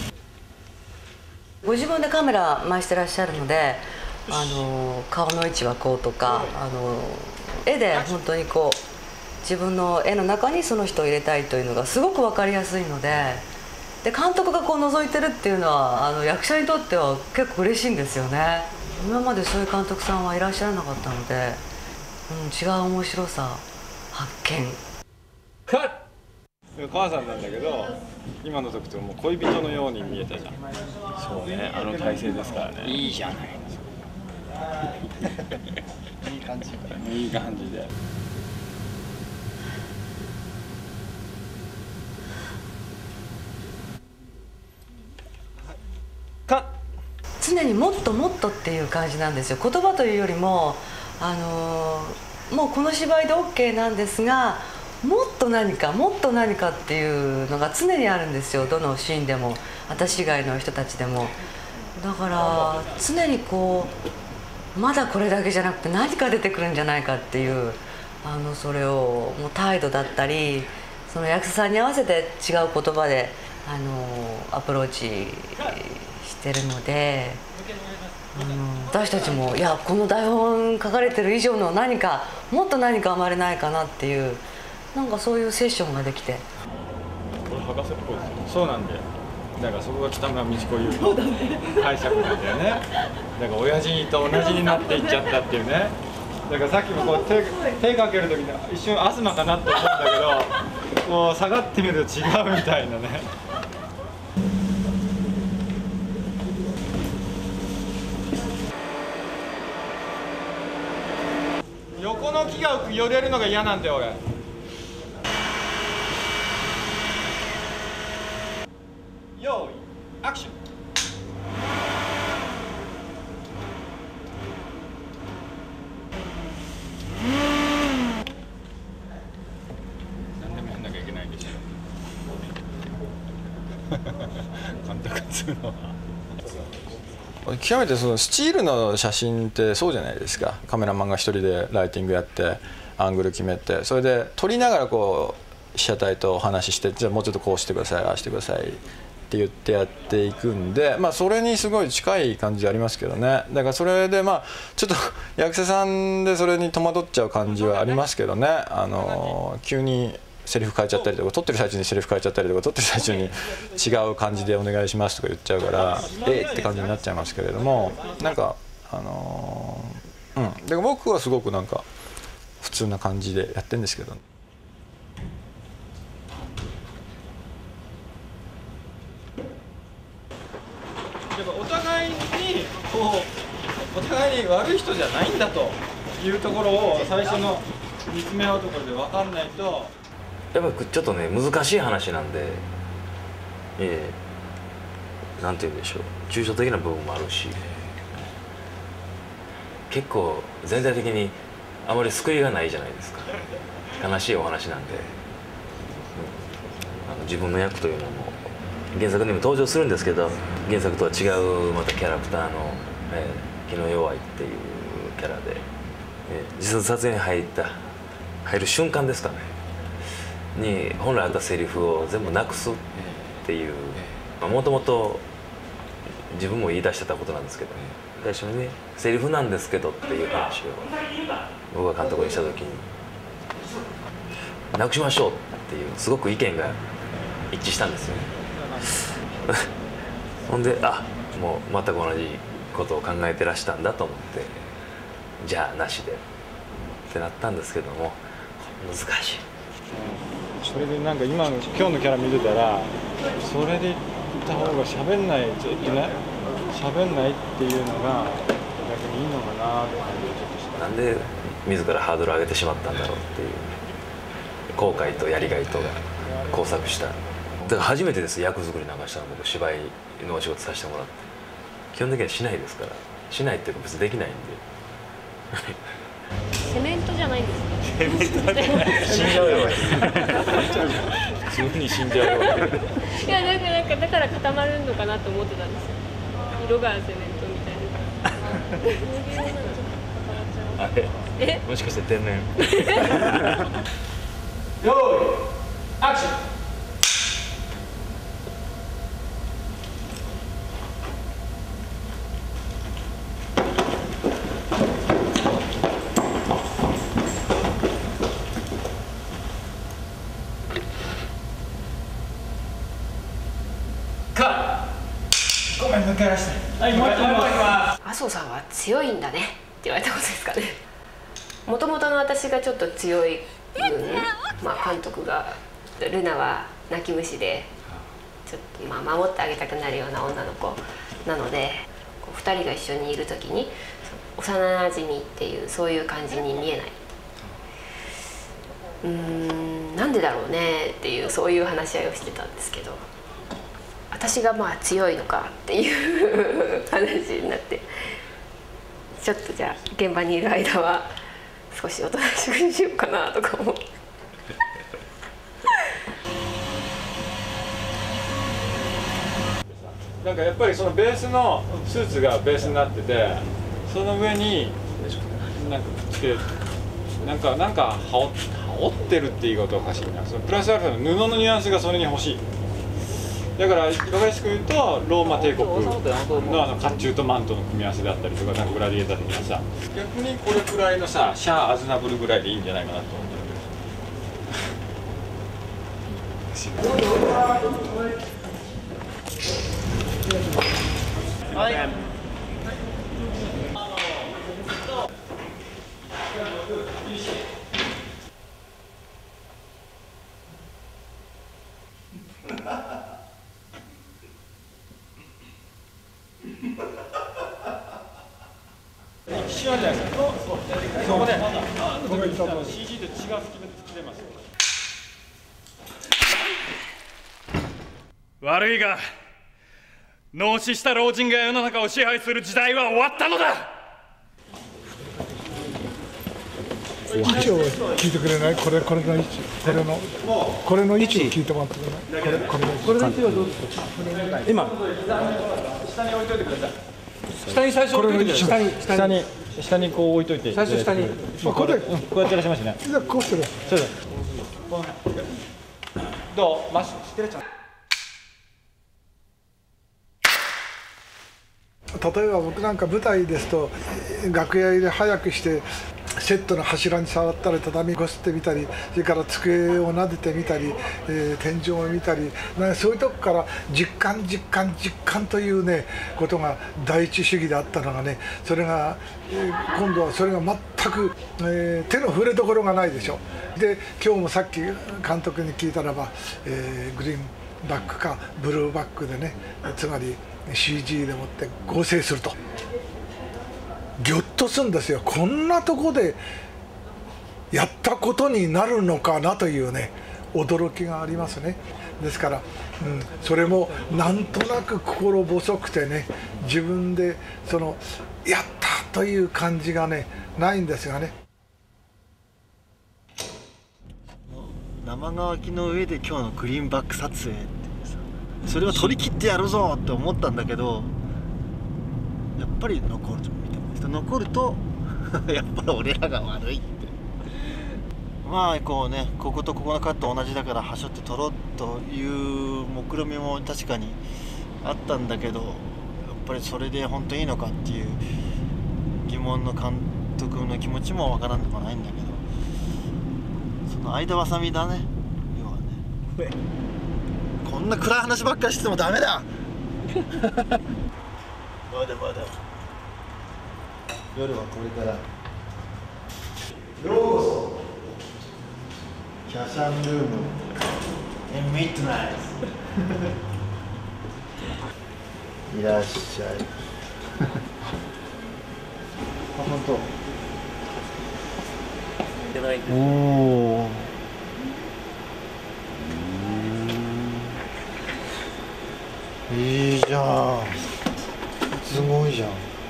ご自分でカメラ回してらっしゃるので、あの顔の位置はこうとか、あの絵で本当にこう自分の絵の中にその人を入れたいというのがすごく分かりやすいので。で監督がこう覗いてるっていうのはあの役者にとっては結構嬉しいんですよね。今までそういう監督さんはいらっしゃらなかったので、うん、違う面白さ発見。 カッ母さんなんだけど、今の時ともう恋人のように見えたじゃん。そうね、あの体勢ですからね。いいじゃないいい感じいい感じで。 常にもっともっとっていう感じなんですよ。言葉というよりも、あのー、もうこの芝居で オーケー なんですが、もっと何かもっと何かっていうのが常にあるんですよ。どのシーンでも、私以外の人たちでも。だから常にこうまだこれだけじゃなくて何か出てくるんじゃないかっていう、あのそれをもう態度だったり、その役者さんに合わせて違う言葉であのアプローチしてるので、あの私たちもいやこの台本書かれてる以上の何かもっと何か生まれないかなっていう、なんかそういうセッションができて。 これ博士っぽいですよ。そうなんだよ。だからそこが北村美智子流の解釈なんだよね。だから親父と同じになっていっちゃったっていうね。だからさっきもこう 手, 手かける時に一瞬東かなって思うんだけど、もう下がってみると違うみたいなね。横の木が寄れるのが嫌なんだよ俺。よーい、アクション。何でもやんなきゃいけないんでしょ。監督っつうのは。極めてそのスチールの写真ってそうじゃないですか。カメラマンが一人でライティングやってアングル決めて、それで撮りながらこう被写体とお話しして、じゃあもうちょっとこうしてください、ああしてくださいって言ってやっていくんで、まあそれにすごい近い感じありますけどね。だからそれでまあちょっと役者さんでそれに戸惑っちゃう感じはありますけどね。あの急にセリフ変えちゃったりとか、撮ってる最中にセリフ変えちゃったりとか、撮ってる最中に違う感じでお願いしますとか言っちゃうからえーって感じになっちゃいますけれども、なんかあのー、うん、で僕はすごくなんか普通な感じでやってるんですけど。やっぱお互いにこうお互いに悪い人じゃないんだというところを最初の見つめ合うところで分かんないと。 やっぱりちょっとね難しい話なんで、ええ、なんて言うんでしょう、抽象的な部分もあるし、結構全体的にあまり救いがないじゃないですか。悲しいお話なんで、うん、あの自分の役というのも原作にも登場するんですけど、原作とは違うまたキャラクターの、えー、気の弱いっていうキャラで、えー、自殺殺人に入った入る瞬間ですかねに本来あったセリフを全部なくすっていうもともと自分も言い出してたことなんですけど、ね、最初にねセリフなんですけどっていう話を僕が監督にした時になくしましょうっていうすごく意見が一致したんですよねほんであもう全く同じことを考えてらしたんだと思ってじゃあなしでってなったんですけども難しい。 それでなんか今の今日のキャラ見てたらそれで言った方が喋んないずっとね喋んないっていうのが逆にいいのかなって感じがちょっとした。 なんで自らハードル上げてしまったんだろうっていう後悔とやりがいとが交錯した。だから初めてです役作りなんかしたの僕芝居のお仕事させてもらって基本的にはしないですからしないっていうか別にできないんでセメントじゃないんですか。 セメントじゃない死んじゃうよ普通に死んじゃうよいやなんかなんかだから固まるのかなと思ってたんですよ。色がセメントみたいなあれえもしかして天然用意アクション。ごめん抜け出して。はい、もう一回麻生さんは強いんだねって言われたことですかね。もともとの私がちょっと強い分、まあ、監督がルナは泣き虫でちょっとまあ守ってあげたくなるような女の子なのでこうふたりが一緒にいる時に幼なじみっていうそういう感じに見えない。うーんなんでだろうねっていうそういう話し合いをしてたんですけど私がまあ強いのかっていう話になってちょっとじゃあ現場にいる間は少しおとなしくにしようかなとか思ってなんかやっぱりそのベースのスーツがベースになっててその上になんかくっつけなんかなんか羽織羽織ってるっていうことはおかしいなそのプラスアルファの布のニュアンスがそれに欲しい。だから分かりやすく言うとローマ帝国のあの甲冑とマントの組み合わせだったりとかなんかグラディエーター的なさ逆にこれくらいのさシャア・アズナブルぐらいでいいんじゃないかなと思ってる。はい。一瞬じゃないですか。そこで、シージー で血が吹き出ます。 悪いが、脳死した老人が世の中を支配する時代は終わったのだ。 位置を聞いてくれない？これこれの位置、これのこれの位置を聞いてもらってくれない？これこれの位置。これの位置はどうですか？今下に置いといてください。下に最初置いといて下に下に下にこう置いといて。最初下に。まあこうやってこうやってらっしゃいますね。 じゃあこうする。 そうだ。どう？まっすぐしてるちゃん。 例えば僕なんか舞台ですと楽屋入れ早くしてセットの柱に触ったり畳こすってみたりそれから机を撫でてみたり、えー、天井を見たりそういうとこから実感実感実感というねことが第一主義であったのがねそれが、えー、今度はそれが全く、えー、手の触れ所がないでしょ。で今日もさっき監督に聞いたらば、えー、グリーンバックかブルーバックでねつまりシージー でもって合成するとギョッとするんですよ。こんなとこでやったことになるのかなというね驚きがありますね。ですから、うん、それもなんとなく心細くてね自分でそのやったという感じがねないんですがね。 生乾きの上で今日のグリーンバック撮影ってさそれを取り切ってやるぞって思ったんだけどやっぱり残るみたいな残るとやっぱり俺らが悪いってまあこうね、こことここのカット同じだからはしょって撮ろうという目論見も確かにあったんだけど、やっぱりそれで本当にいいのかっていう疑問の監督の気持ちもわからんでもないんだけど、その間挟みだね、要はね。こんな暗い話ばっかりしてもダメだまだまだ夜はこれから。ようこそキャシャンルーム in midnight いらっしゃいあ、本当。おお。いいじゃん。すごいじゃん。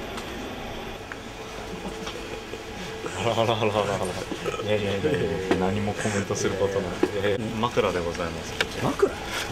あらあらあらあらあら。いやいやいやいや、何もコメントすることない。えー、枕でございます。枕？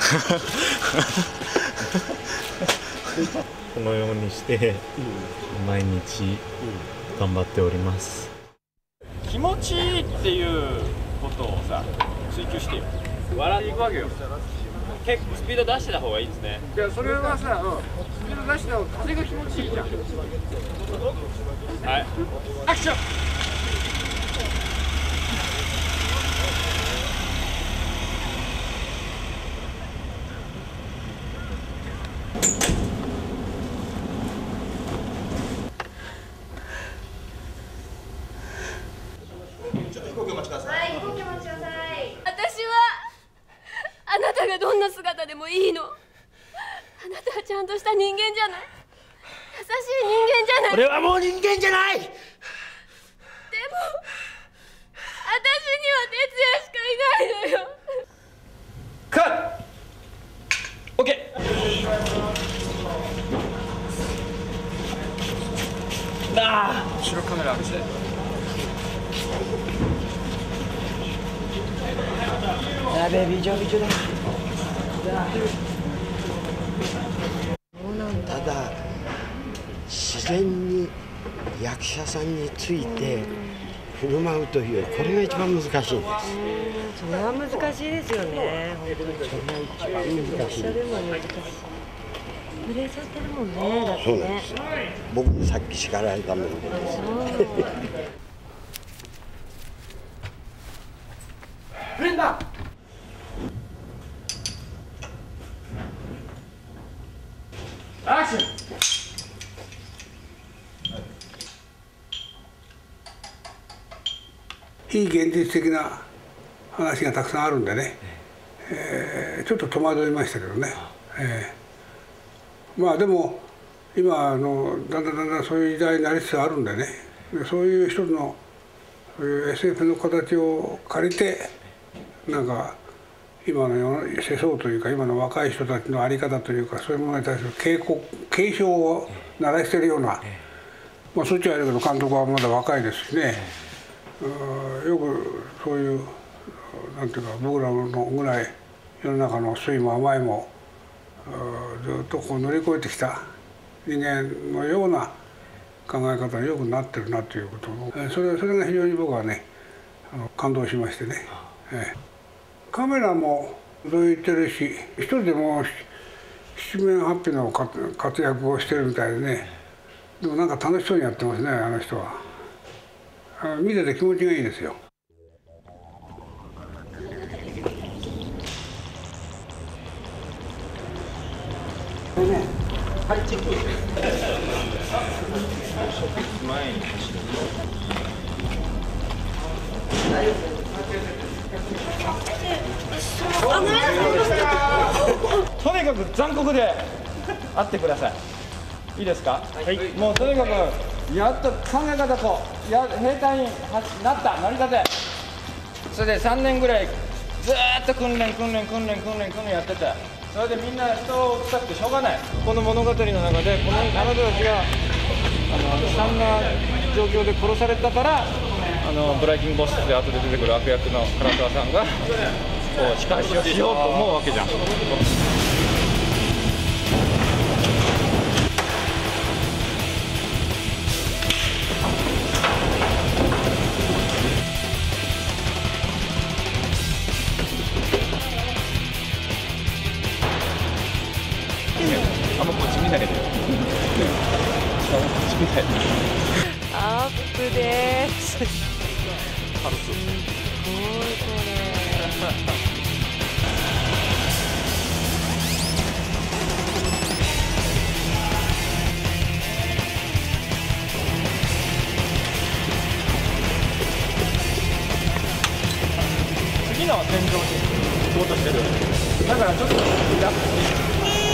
このようにして毎日頑張っております。 気持ちいいっていうことをさ追求してよ。笑っていくわけよ。結構スピード出してた方がいいですね。いや、それはさ、うん、スピード出した方が風が気持ちいいじゃん。はい、アクション。 あなたがどんな姿でもいいの。あなたはちゃんとした人間じゃない。優しい人間じゃない。 俺はもう人間じゃない。でも私には哲也しかいないのよ。 カット。オッケー。ああ、後ろカメラ見せ。 やべえ、ビジョビジョだ。 ただ自然に役者さんについて振る舞うという、これが一番難しいんです。 それは難しいですよね。本当にそれが一番難しい。 役者でも難しい。濡れちゃってるもんね。だってね。 そうなんです。僕もさっき叱られたもんです。 ブレンダー。アクション。 非現実的な話がたくさんあるんでね、えー、ちょっと戸惑いましたけどね、えー、まあでも今あのだんだんだんだんそういう時代になりつつあるんでね、そういう一つのそういう エスエフ の形を借りてなんか今の世相というか今の若い人たちの在り方というか、そういうものに対する警告警鐘を鳴らしているような、まあそっちはあるけど監督はまだ若いですしね、よくそういうなんていうか僕らのぐらい世の中の酸いも甘いもずっとこう乗り越えてきた人間のような考え方によくなってるなということを、それそれが非常に僕はねあの感動しましてね。ええ、カメラもどいてるし、一人でもう七面八臂の活躍をしてるみたいでね、でもなんか楽しそうにやってますね、あの人は。見てて気持ちがいいですよ。これね、はい、チェック。前に走る。 とにかく残酷で会ってください。いいですか？はい。もうとにかくやっと考え方こうや兵隊になったなりたて。それでさんねんぐらいずーっと訓練訓練訓練訓練訓練やってて、それでみんな人を臭くてしょうがない。この物語の中でこのあなたたちがあの悲惨な状況で殺されたから、あのブライキングボスで後で出てくる悪役の唐沢さんがこう仕返しをしようと思うわけじゃん。 下もこっち見ないでよ下もこっち見ないでアップです。 軽そう。 すごいこれ。 次の天井に行こうとしてる。だからちょっとリラックス。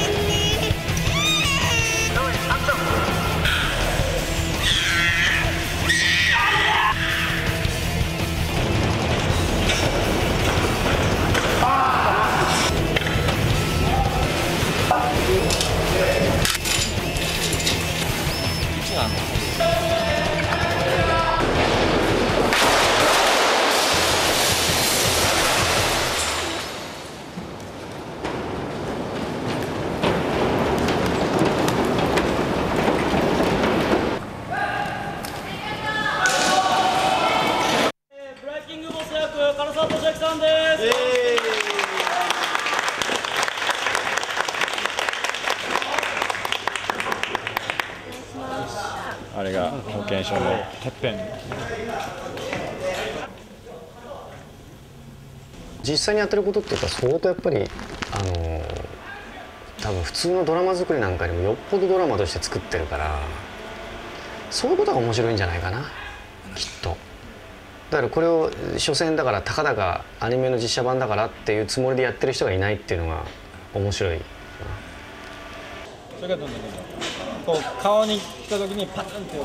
あれが保険証のてっぺん。 実際にやってることっていうか相当やっぱりあのー、多分普通のドラマ作りなんかにもよっぽどドラマとして作ってるからそういうことが面白いんじゃないかなきっと。だからこれを所詮だからたかだかアニメの実写版だからっていうつもりでやってる人がいないっていうのが面白い。 それがどんどんどんどんこう顔に来た時にパツンって寄って。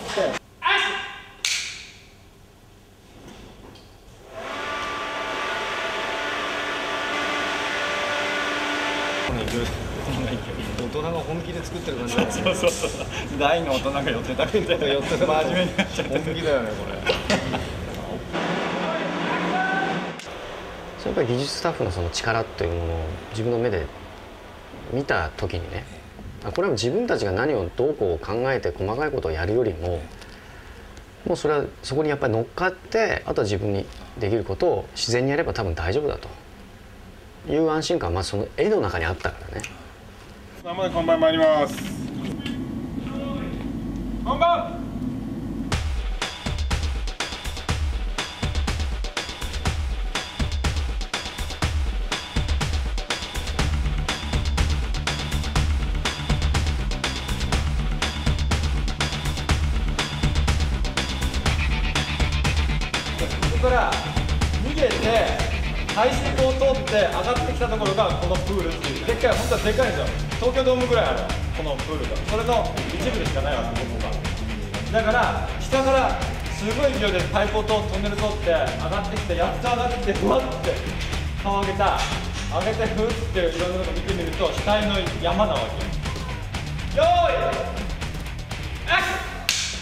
大人が本気で作ってる感じだよね。 そうそうそう。大の大人が寄ってたみたいな。寄ってた。真面目になっちゃって。本気だよねこれ。 やっぱり技術スタッフのその力というものを自分の目で見た時にね、これは自分たちが何をどうこう考えて細かいことをやるよりももうそれはそこにやっぱり乗っかってあとは自分にできることを自然にやれば多分大丈夫だという安心感はまあその絵の中にあったからね。 生で本番参ります。本番。 ここから逃げて排水溝を通って上がってきたところがこのプールっていうでっかい本当はでっかいんですよ。東京ドームぐらいあるこのプールがそれの一部でしかないわけここが。だから下からすごい勢いでパイプを通ってトンネル通って上がってきてやっと上がってきてふわって顔上げた上げてふっていろんなとこ見てみると死体の山なわけ。よーいアクション。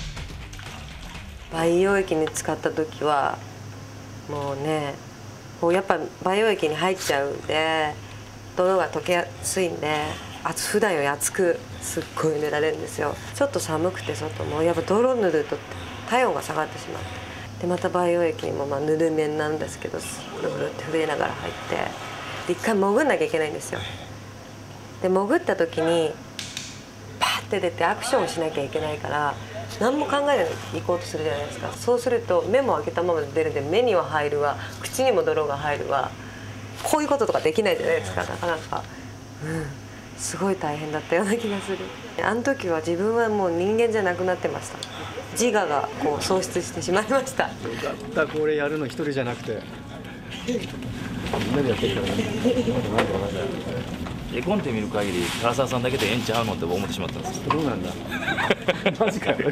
培養液に使った時はもうねこうやっぱ培養液に入っちゃうんで泥が溶けやすいんで熱普段より熱くすっごい塗られるんですよ。ちょっと寒くて外もやっぱ泥塗ると体温が下がってしまってでまた培養液にもまあぬるめなんですけどぐるぐるって震えながら入ってで一回潜んなきゃいけないんですよ。で潜った時にパッて出てアクションをしなきゃいけないから何も考えないで行こうとするじゃないですか。そうすると目も開けたままで出るんで目には入るわ口にも泥が入るわこういうこととかできないじゃないですかなかなか、うん、すごい大変だったような気がする。あの時は自分はもう人間じゃなくなってました。自我がこう喪失してしまいました。 よかったこれやるの一人じゃなくてみんなでやってるからね。 絵コンテ見る限り唐沢さんだけでええんちゃうのって思ってしまったんです。 どうなんだマジかよ。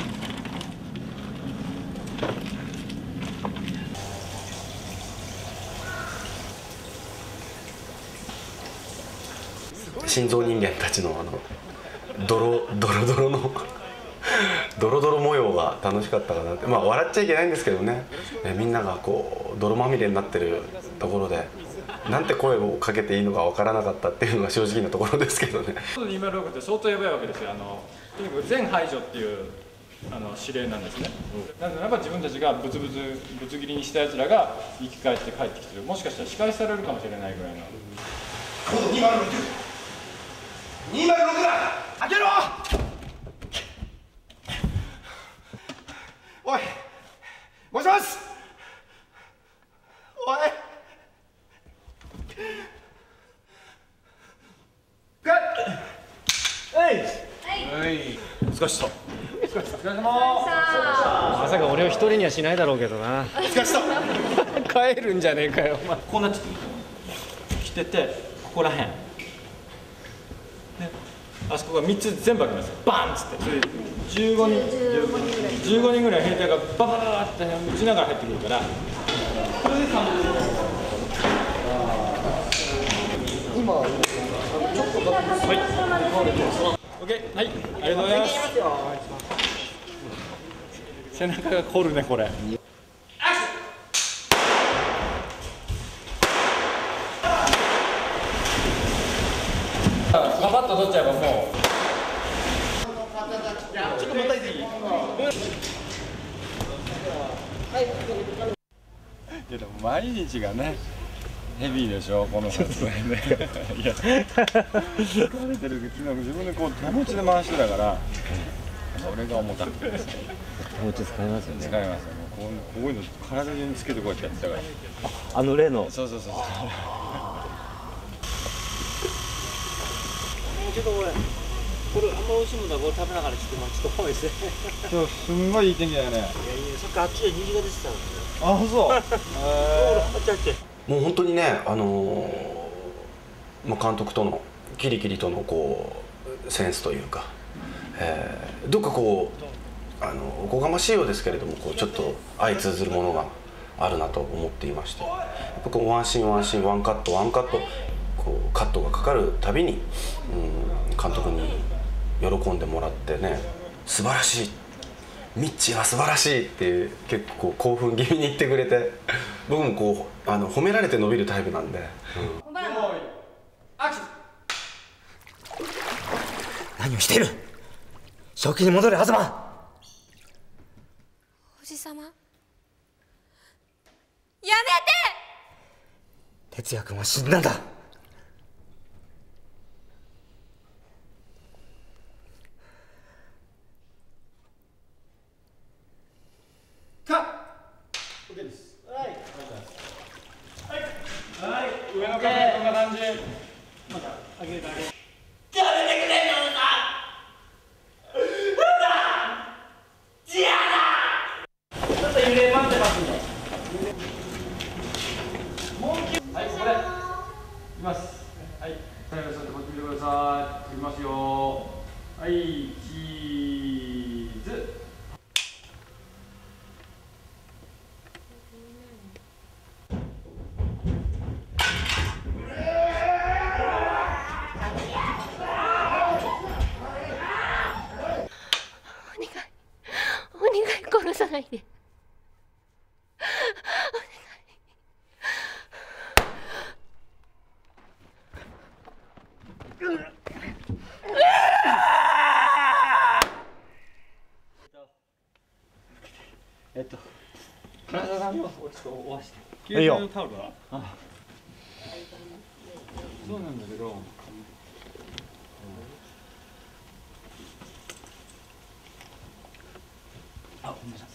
心臓人間たちのあのドロドロドロのドロドロ模様が楽しかったかなって。まあ笑っちゃいけないんですけどね、えみんながこう泥まみれになってるところでなんて声をかけていいのかわからなかったっていうのが正直なところですけどね。 にまるろくって相当やばいわけですよ。あのとにかく全排除っていうあの指令なんですね。なぜならば自分たちがブツブツぶつ切りにしたやつらが生き返って帰ってきてる、もしかしたら仕返しされるかもしれないぐらいの。 にまるろく にまるろくだ。 開けろ。おい、もしもし。おい。 はい。お疲れした。お疲れ様。 まさか俺を一人にはしないだろうけどな。 お疲れした。 帰るんじゃねえかよお前。 こうなっちゃって来てて、ここらへん。あそこがみっつ全部開けます。バーンっつって。それじゅうごにんじゅうごにんぐらい兵隊がバババーって打ちながら入ってくるから。それでさん今ちょっとはい。オッケー、はい、ありがとうございます。背中が凝るねこれ。パパッと取っちゃえばもう。ちょっとまたいていい？いやでも毎日がねヘビーでしょこの撮影ね。いや疲れてるけど昨日自分でこう手持ちで回してたからそれが重たくてですね。 手持ち使いますよね。 使いますよ。こうこういうの体中につけてこうやってやってたから。 あの例の。 そうそうそうそう。 ちょっと俺、これあんま美味しいものはこれ食べながらちょっと待ちと方ですね。 今日すんごいいい天気だよね。いやいや、 そっかあっちで虹が出てたの。 あ、そう。 えー、あっちあっち。 もう本当にね、あのー、まあ監督とのキリキリとのこうセンスというか、えー、どっかこうあのおこがましいようですけれども、こうちょっと相通ずるものがあるなと思っていまして、やっぱこうワンシーンワンシーンワンカットワンカット。こうカットがかかるたびに、うん、監督に喜んでもらってね、素晴らしい、ミッチーは素晴らしいっていう結構興奮気味に言ってくれて、僕もこうあの褒められて伸びるタイプなんで、うん、 何をしている。正気に戻れ東。 おじさま、やめて。 哲也君は死んだんだ。 上の壁こんな感じ。 また上げるだけ。 やめてくれよな。嫌だ。ちょっと揺れ待ってますんで。もう一回。はい、ここで。いきます。はい。最後ちょっとこっち見てください。いきますよ。はい、チーズ。 殺さないで。お願い。 えっと、体がちょっとおわして。 いいよ。 タオルは？あ、そうなんだけど。あ、ごめんなさい。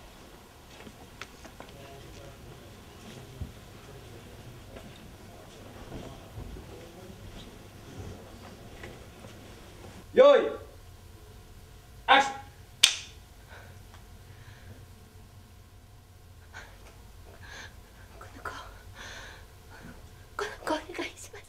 よい、アクション。 この子、この子お願いします。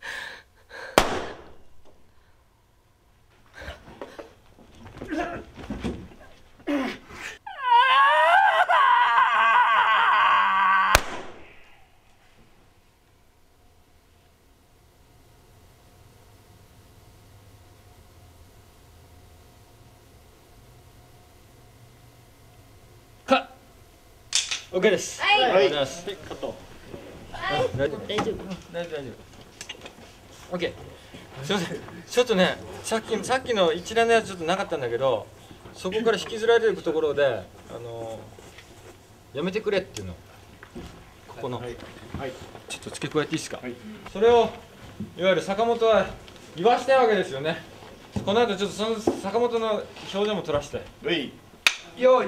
オッケーです。 はい。 ありがとうございます。カット。 はい。 大丈夫。 大丈夫。 大丈夫大丈夫。オッケー。すみません。ちょっとね、さっきさっきの一連のやつちょっとなかったんだけど、そこから引きずられるところで、あのやめてくれっていうの。ここの。はい。ちょっと付け加えていいですか。はい。それをいわゆる坂本は言わしたいわけですよね。 この後ちょっとその坂本の表情も撮らせて。はい。よい。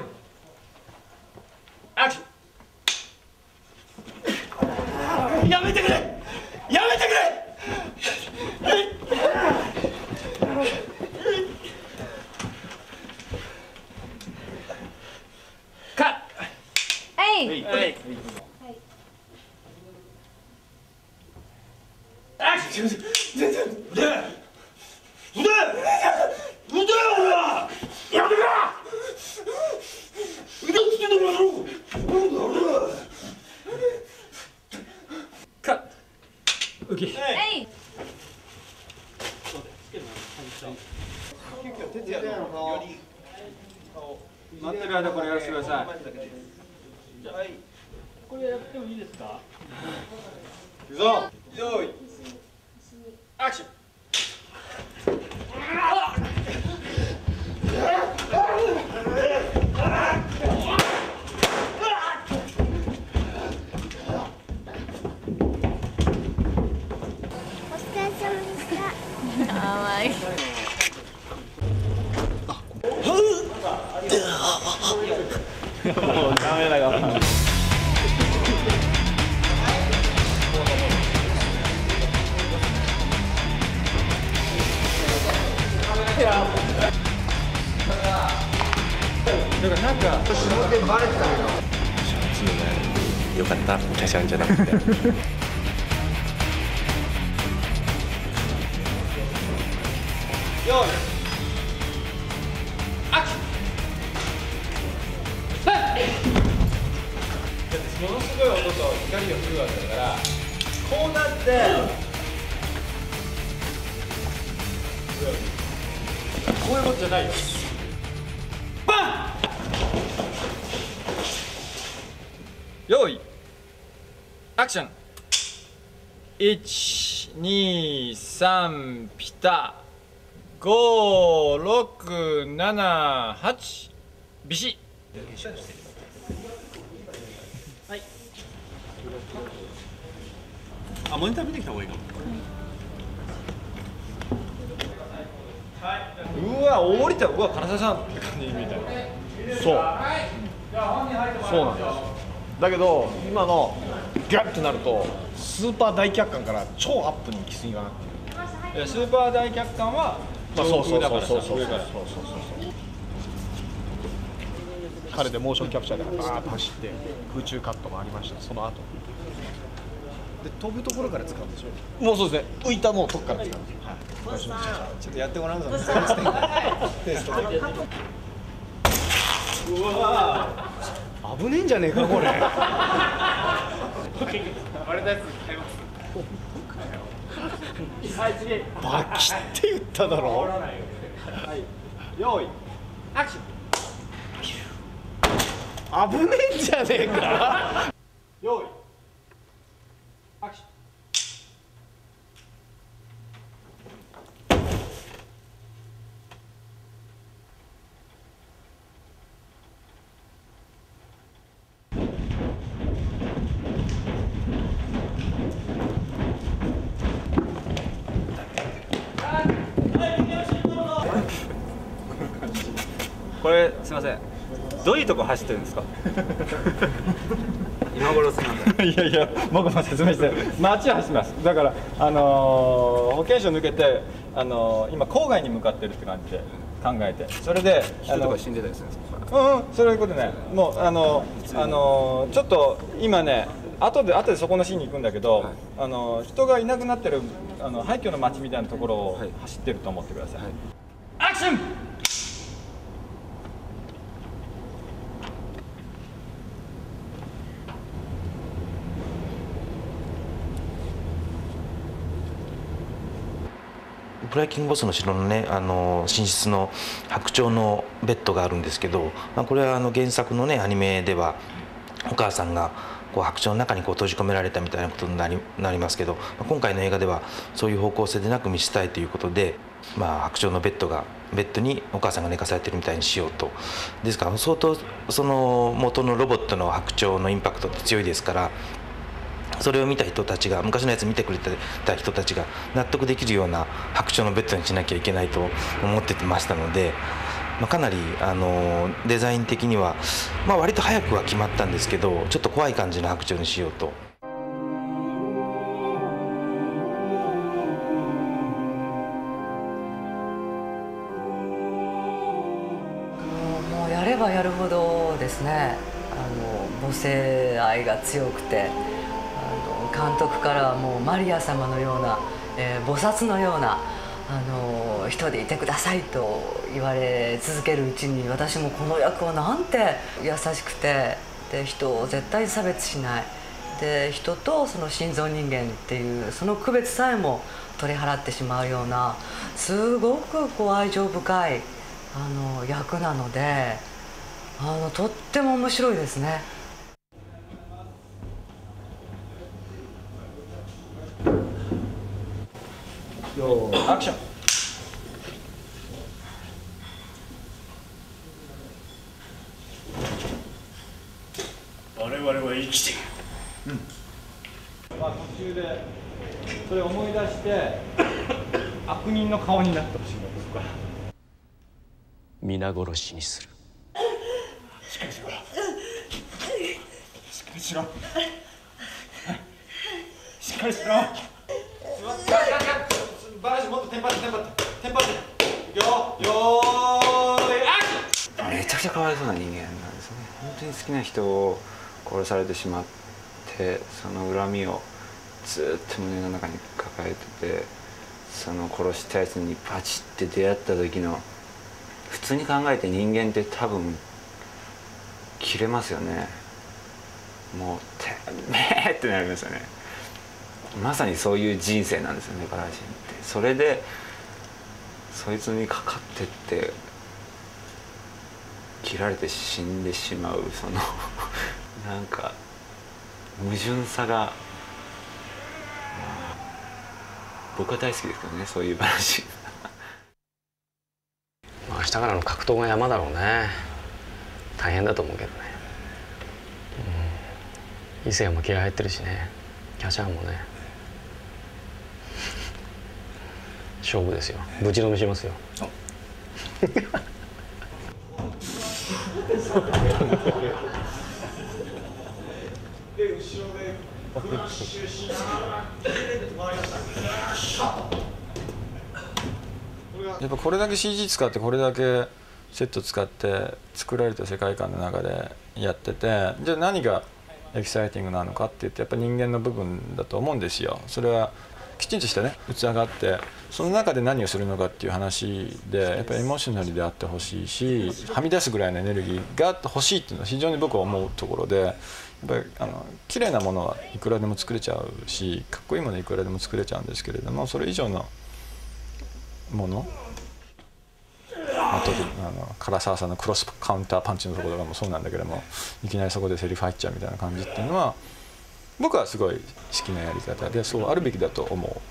アクション。やめてくれ。やめてくれ。カッ。 はい。 はい。アクション。全然。腕。腕。腕よ俺は。やめてくれ。腕をつけてもらおう。カッ。オッケー。はい。待ってる間これやらせてください。はい。これやってもいいですか？いくぞ。よい。アクション。 かわいい。 もうダメだから。 なんか私のでバレてたのよ。 よかったキャシャンじゃなくて。 よい。アクション。ものすごい音と光が来るわけだからこうなってこういうことじゃないよ。バン。よい。アクション。いち、に、さん、ピタ。ご、ろく、なな、はち。ビシッ。はい。 あ、モニター見てきた方がいいかも。 うわ、降りた。うわ、金沢さんって感じみたいな。 そう。そうなんですよ。だけど今のギャッとなるとスーパー大脚感から超アップに行き過ぎかなっていう。 いやスーパー大脚感はまあそうそうそうそうそうそうそうそう上から彼でモーションキャプチャーでバーッと走って空中カットもありました。その後で飛ぶところから使うんでしょ。もうそうですね。浮いたのをとこから使うんですよ。はい。ちょっとやってもらうぞ。テストで。うわ危ねえんじゃねえかこれ。 あれだやつ買います。はい次。 バキって言っただろ。 はい。用意。アクション。 危ねえんじゃねえか。 用意。アクション。 これすみません。どういうとこ走ってるんですか。今頃すみません。 いやいや、僕も説明して、街を走ってます。だから、あのー、保健所抜けて、あのー、今郊外に向かってるって感じで考えて、それで、 人とか死んでたりするんですか。 うん、うん、そういうことね。もうあのー、あのー、ちょっと今ね。後で後でそこのシーンに行くんだけど、はい、あの人がいなくなってるあの廃墟の街みたいなところを走ってると思ってください。はい、アクション。 ブライキングボスの城のね、あの寝室の白鳥のベッドがあるんですけど、まあ、これはあの原作のねアニメではお母さんがこう白鳥の中にこう閉じ込められたみたいなことになり、なりますけど、今回の映画ではそういう方向性でなく見せたいということで、まあ、白鳥のベッドがベッドにお母さんが寝かされてるみたいにしようと。ですから相当その元のロボットの白鳥のインパクトって強いですから、 それを見た人たちが、昔のやつ見てくれた人たちが納得できるような白鳥のベッドにしなきゃいけないと思ってましたので、まあ、かなりあのデザイン的には、まあ、割と早くは決まったんですけど、ちょっと怖い感じの白鳥にしようと。 もうやればやるほどですね、あの母性愛が強くて、あの監督からはもうマリア様のような、えー、菩薩のようなあの人でいてくださいと言われ続けるうちに、私もこの役をなんて優しくて、で人を絶対に差別しないで、人とその心臓人間っていうその区別さえも取り払ってしまうような、すごくこう愛情深いあの役なので、あのとっても面白いですね。 よーアクション。 我々は生きている。 うん。まあ途中でそれを思い出して悪人の顔になってほしいのですから。 皆殺しにする。しっかりしろ。しっかりしろ。しっかりしろ。 バラシもっとテンパってテンパってテンパってよよーいあっ。 めちゃくちゃかわいそうな人間なんですね。本当に好きな人を殺されてしまって、その恨みをずっと胸の中に抱えてて、その殺したやつにパチって出会った時の、普通に考えて人間って多分切れますよね。もうてめえってなりますよね。まさにそういう人生なんですよね、バラシンって。それでそいつにかかってって切られて死んでしまう、そのなんか矛盾さが、僕は大好きですけどね、そういうバラシン。 明日からの格闘が山だろうね。大変だと思うけどね。うん、伊勢も気合入ってるしね、キャシャンもね。勝負ですよ。ぶちのめしますよ。 で後ろでクラッシュしながら回りました。 やっぱこれだけ シージー 使ってこれだけセット使って作られた世界観の中でやってて、じゃあ何がエキサイティングなのかって言って、やっぱ人間の部分だと思うんですよ。それはきちんとしたね器があって、その中で何をするのかっていう話で、やっぱりエモーショナルであってほしいし、はみ出すぐらいのエネルギーが欲しいっていうのは非常に僕は思うところで、やっぱりあの綺麗なものはいくらでも作れちゃうし、かっこいいものはいくらでも作れちゃうんですけれども、それ以上のもの、あとであの唐沢さんのクロスカウンターパンチのところとかもそうなんだけども、いきなりそこでセリフ入っちゃうみたいな感じっていうのは僕はすごい好きなやり方で、そうあるべきだと思う。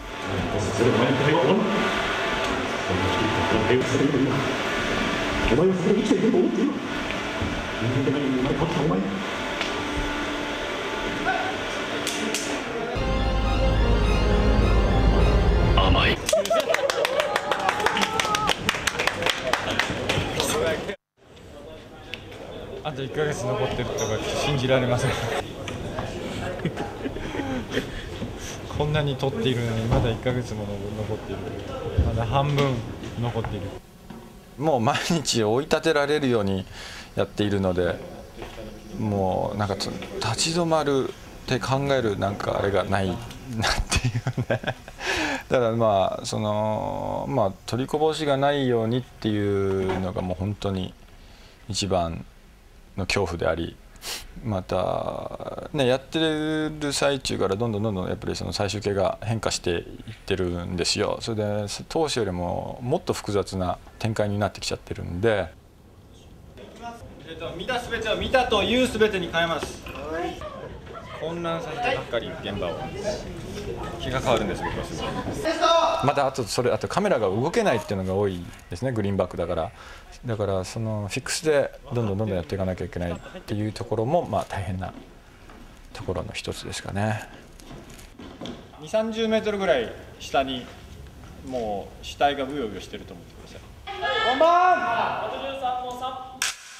甘い。 あといっかげつ残ってるとか信じられません。こんなに撮っているのにまだいっかげつも残っている。まだ半分残っている。 もう毎日追い立てられるようにやっているので、もうなんか立ち止まるって考えるなんかあれがないなっていうね。だからまあそのまあ取りこぼしがないようにっていうのがもう本当に一番の恐怖であり、またねやってる最中からどんどんどんどんやっぱりその最終形が変化していってるんですよ。それで当初よりももっと複雑な展開になってきちゃってるんで、 えっと見たすべてを見たというすべてに変えます。混乱させてばっかり現場を気が変わるんです僕はすごい。 またあとそれあとカメラが動けないっていうのが多いですね、グリーンバックだから。だからそのフィックスでどんどんどんどんやっていかなきゃいけないっていうところもまあ大変なところの一つですかね。 にじゅう、さんじゅうメートルぐらい下にもう死体がブヨブヨしてると思ってください。本番。はちじゅうさんのさん。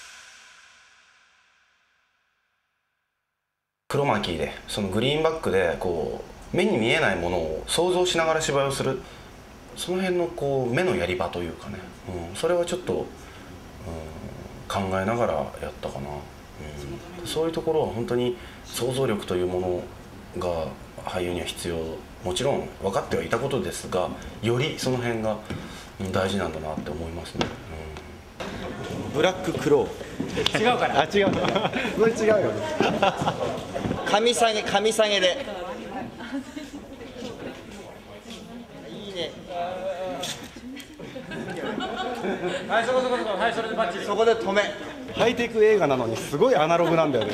黒巻きでそのグリーンバックでこう目に見えないものを想像しながら芝居をする、その辺のこう目のやり場というかね、うん、それはちょっと、うん、考えながらやったかな、うん、そういうところは本当に想像力というものが俳優には必要、もちろん分かってはいたことですが、よりその辺が大事なんだなって思いますね、 うん、ブラッククロー違うかな。 あ、違うこれ違うよね神下げ神下げでいいね。 はい、そこそこそこ、はい、それでバッチリ。 そこで止め。ハイテク映画なのにすごいアナログなんだよね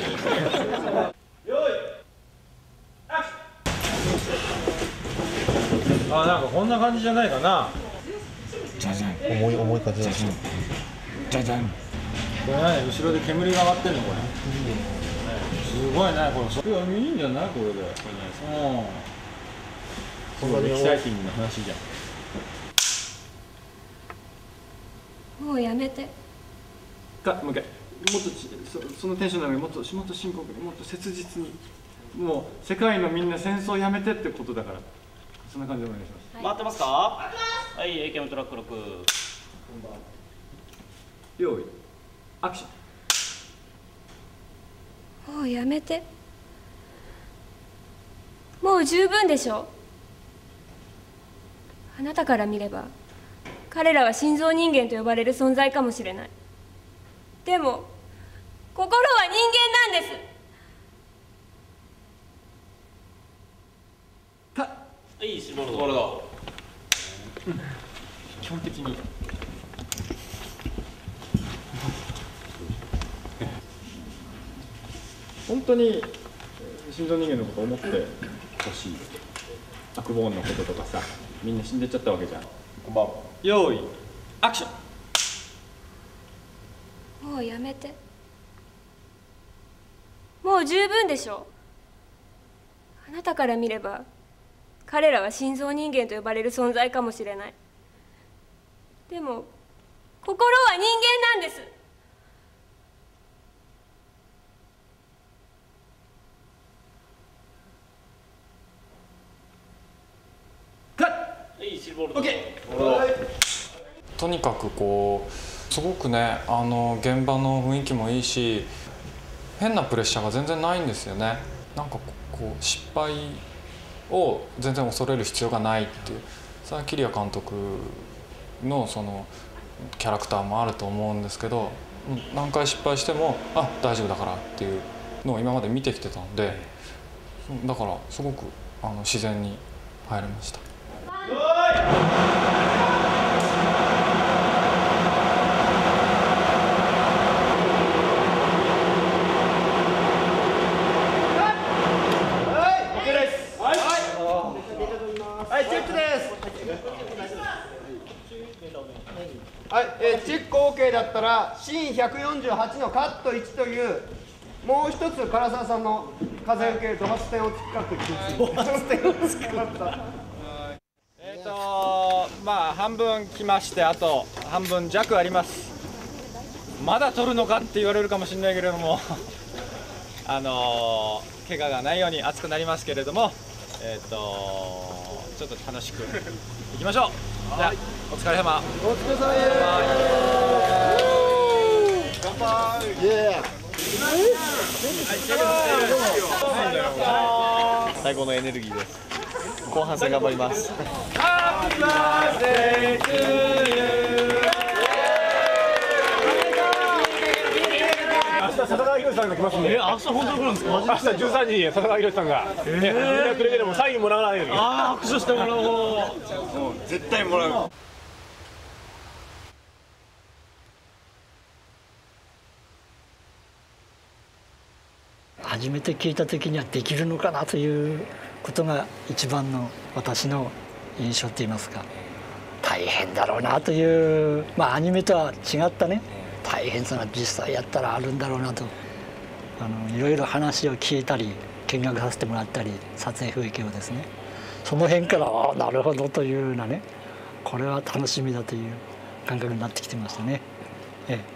あ、なんかこんな感じじゃないかな。 じゃじゃん。重い重い風だ。じゃじゃん。 これ何、後ろで煙が上がってんのこれ。すごいね、これ。いや、いいんじゃないこれで。うん。すごいエキサイティングな話じゃん。もうやめて。 か、もう一回。もっとち そ, そのテンションなのにもっともっと深刻に、もっと切実に。もう世界のみんな戦争やめてってことだから。そんな感じでお願いします。 はい、待ってますか。はい、エーケーエム トラックろく。 用意アクション。 もうやめて。もう十分でしょ。あなたから見れば彼らは心臓人間と呼ばれる存在かもしれない。でも心は人間なんです。 いいし、ボルド。ボルド。 基本的に。本当に心臓人間のことを思ってほしい。アクボーンのこととかさ、みんな死んでっちゃったわけじゃん。こんばんは。用意アクション。 もうやめて。もう十分でしょ。あなたから見れば彼らは心臓人間と呼ばれる存在かもしれない。でも心は人間なんです。 とにかくこうすごくね、あの現場の雰囲気もいいし、変なプレッシャーが全然ないんですよね。なんかこう失敗を全然恐れる必要がないっていう、それは桐谷監督のそのキャラクターもあると思うんですけど、何回失敗してもあ大丈夫だからっていうのを今まで見てきてたんで、だからすごくあの自然に入れました。 はい、えー、チェック OK だったらシーンひゃくよんじゅうはちのカットいちというもう一つ唐沢さんの風受けドバス点を突っかけてドバス点を突っかったえっとまあ半分来まして、あと半分弱あります。まだ取るのかって言われるかもしれないけれどもあのー、怪我がないように熱くなりますけれども、えっとちょっと楽しくいきましょう。じゃあお疲れ様。 お疲れ様です。乾杯。イエーイ。 最高のエネルギーです。後半戦頑張ります。 Happy birthday to you。 明日笹川博さんが来ますんで。 え、明日本当に来るんですか？ 明日じゅうさんじに笹川博さんが、えー、みんなくれぐれもサインもらわないように。 ああ、握手してもらおう。 絶対もらう。 初めて聞いた時にはできるのかなということが一番の私の印象といいますか、大変だろうなという、まあアニメとは違ったね大変さが実際やったらあるんだろうなと、あのいろいろ話を聞いたり見学させてもらったり撮影風景をですね、その辺からああなるほどというようなね、これは楽しみだという感覚になってきてましたね。ええ、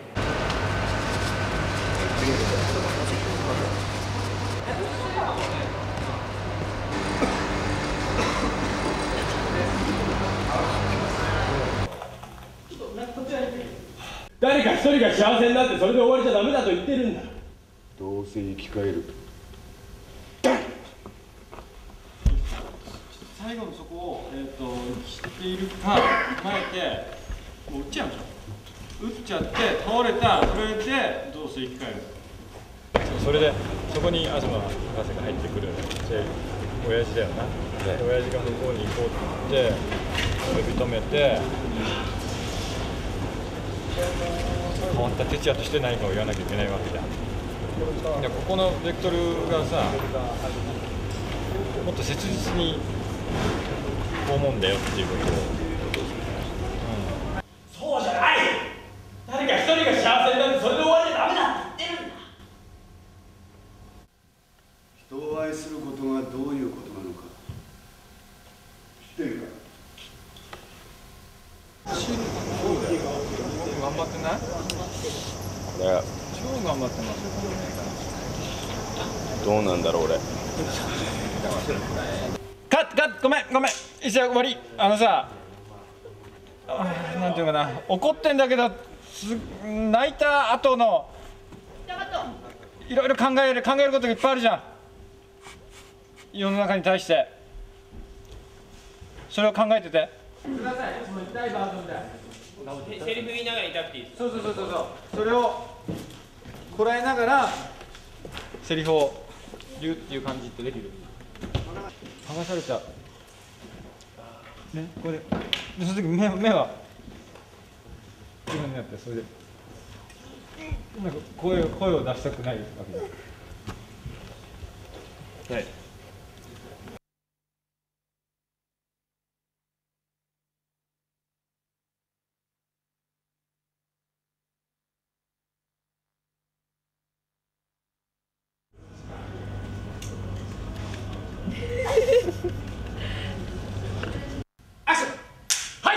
誰か一人が幸せになってそれで終わりじゃダメだと言ってるんだ。どうせ生き返ると。 最後のそこを、えー、と知っているか踏まえてもう打っちゃうんでしょ。打っちゃって倒れた、それでどうせ生き返る。それでそこに東博士が入ってくる親父だよな、ね、親父が向こうに行こうって呼び止めて、変わった哲也として何かを言わなきゃいけないわけじゃん。でここのベクトルがさ、もっと切実にこう思うんだよっていうことを、 うん、そうじゃない。誰か一人が幸せになってそれで終わりじゃダメだって言ってるんだ。 人を愛することがどういうことなのか知っているか。 頑張ってない？ これ超頑張ってます。 どうなんだろう俺。 カットカット、ごめんごめん、一応終わり。あのさ、あなんていうのかな、怒ってんだけどす泣いた後のいろいろ考える考えることがいっぱいあるじゃん、世の中に対して。それを考えててください。その痛いバージョンでセリフ言いながら痛くていいです。そうそうそうそうそう、それをこらえながらセリフを言うっていう感じってできる。剥がされちゃうね、これでその時目目は自分になって、それでなんか声を声を出したくないわけだ。はい。 アクション。はい。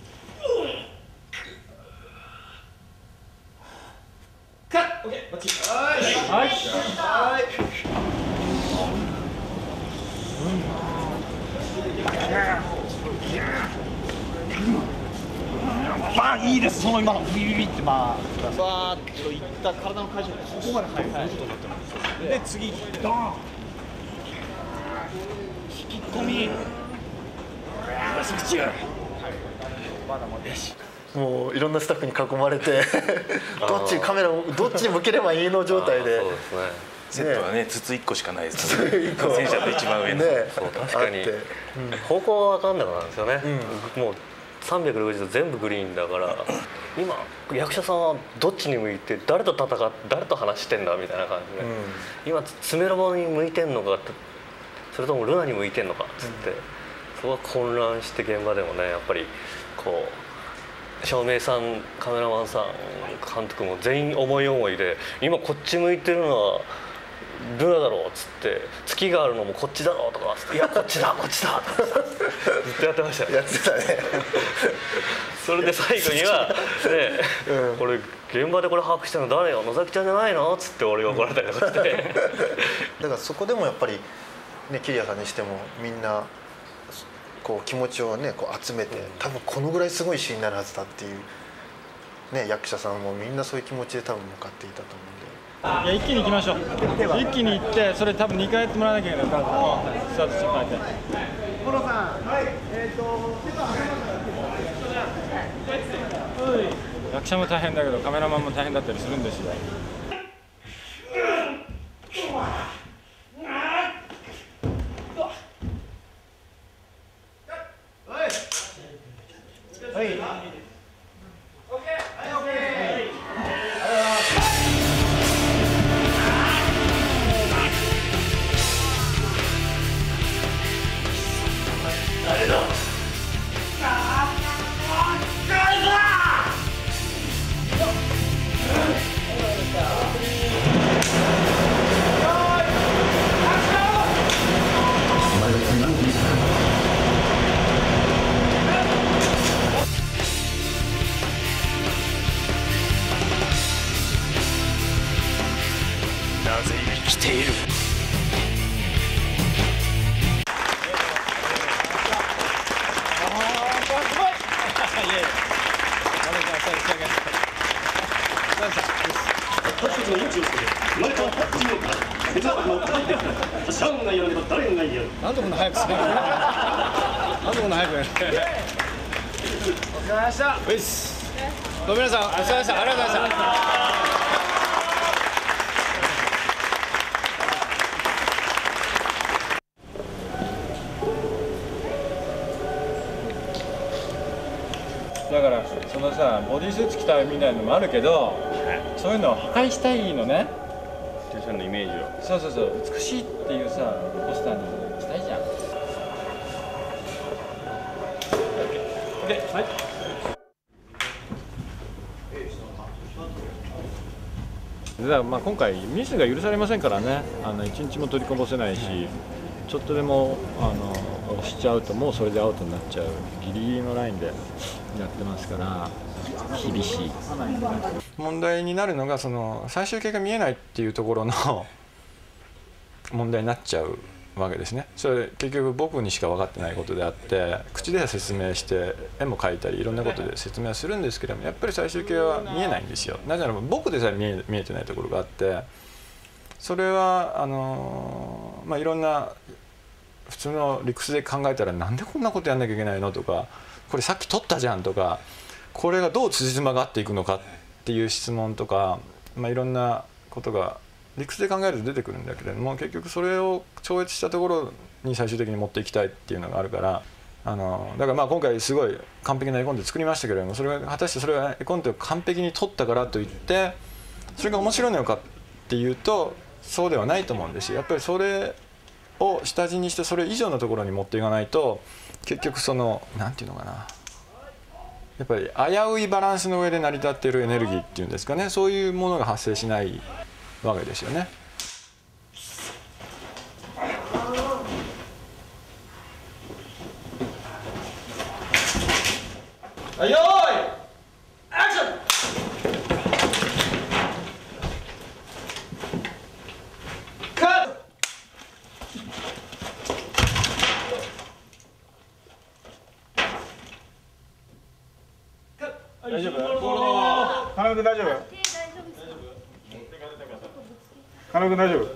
カット。オッケー。バッチリ。はい。はい。はい。まあいいです。その今のビビビってまあバーッといった体の回収がここまで入ることになってます。で次ドーン。引き込み。 もういろんなスタッフに囲まれてどっちカメラをどっちに向ければいいの状態で。 そうですね。セットはね筒いっこしかないですからね。戦車の一番上の。 そう確かに。方向が分かんなくなるんですよね。もうさんびゃくろくじゅうど全部グリーンだから、今役者さんはどっちに向いて誰と戦って誰と話してんだみたいな感じで、今詰めロボに向いてんのかそれともルナに向いてんのかっつって、そこは混乱して現場でもね、やっぱりこう照明さんカメラマンさん監督も全員思い思いで、今こっち向いてるのはルナだろうっつって、月があるのもこっちだろうとかっつって、いやこっちだこっちだずっとやってましたよ。やってたね。それで最後にはね、うん、これ現場でこれ把握したの誰よ、野崎ちゃんじゃないのっつって俺が怒られたりとかして。 だからそこでもやっぱりね、キリヤさんにしてもみんなこう気持ちをねこう集めて、多分このぐらいすごいシーンになるはずだっていう、ね、役者さんもみんなそういう気持ちで多分向かっていたと思うんで。 いや一気に行きましょう。一気に行って、それ多分にかいやってもらわなきゃいけない。スタートしてもらって。 モロさん、はい、えっ、ー、と役者も大変だけどカメラマンも大変だったりするんですよ。 はい。 誰だ。誰だ。 きている。 なんでこんな早くするの？なんでこんな早くやる？お疲れ様でした。ういっす。どうも皆さんお疲れ様でした。ありがとうございました。だからそのさボディースーツ着たみたいなのもあるけど、そういうのを破壊したいのね。 テンションのイメージを。 そうそうそう、美しいっていうさポスターにしたいじゃん。で、はい。だからまあ今回ミスが許されませんからね。あの一日も取りこぼせないし、ちょっとでもあの押しちゃうともうそれでアウトになっちゃうギリギリのラインでやってますから厳しい。問題になるのがその最終形が見えないっていうところの問題になっちゃうわけですね。それ結局僕にしか分かってないことであって、口では説明して絵も描いたりいろんなことで説明はするんですけども、やっぱり最終形は見えないんですよ。なぜならば僕でさえ見え、見えてないところがあって、それはあのまあいろんな普通の理屈で考えたらなんでこんなことやんなきゃいけないのとか、これさっき撮ったじゃんとか、これがどう辻褄が合っていくのかっていう質問とか、まあ、いろんなことが理屈で考えると出てくるんだけれども、結局それを超越したところに最終的に持っていきたいっていうのがあるから、あのだからまあ今回すごい完璧な絵コンテ作りましたけれども、それが果たしてそれは絵コンテを完璧に撮ったからといってそれが面白いのかっていうとそうではないと思うんですよ。やっぱりそれを下地にしてそれ以上のところに持っていかないと、結局そのなんていうのかな、やっぱり危ういバランスの上で成り立っているエネルギーっていうんですかね、そういうものが発生しないわけですよね。はい、よーいアクション。カット。大丈夫？金井君大丈夫？金井君大丈夫？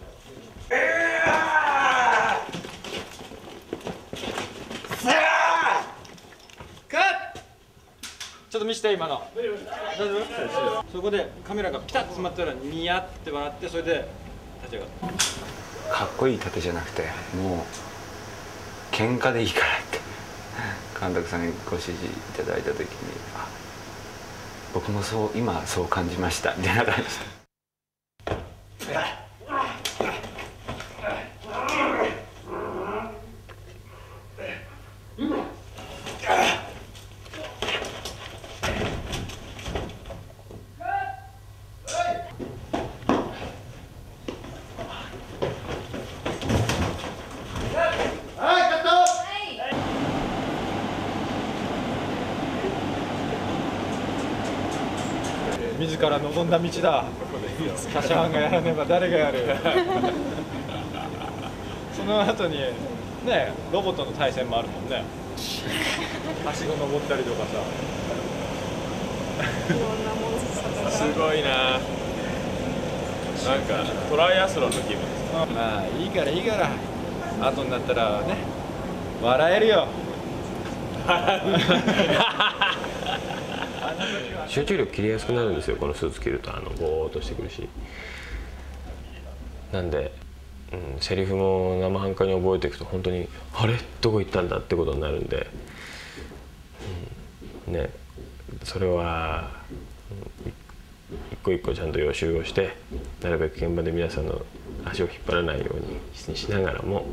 ちょっと見せて今の。大丈夫？そこでカメラがピタッと詰まったらニヤって笑って、それで立ち上がる。 かっこいい盾じゃなくてもう喧嘩でいいからって監督さんにご指示いただいた時に、あ、僕もそう今そう感じましたみたいな感じで。 自ら望んだ道だ。カシャーンがやらねば誰がやる。その後にね、ロボットの対戦もあるもんね。はしご登ったりとかさ。 すごいな。なんかトライアスロンの気分です。 まあいいからいいから。後になったらね、笑えるよ。 集中力切りやすくなるんですよ、このスーツ着ると。あのボーっとしてくるし、なんで、うん、セリフも生半可に覚えていくと本当にあれどこ行ったんだってことになるんで、うん、ね、それは、うん、一個一個ちゃんと予習をしてなるべく現場で皆さんの足を引っ張らないようにしながらも、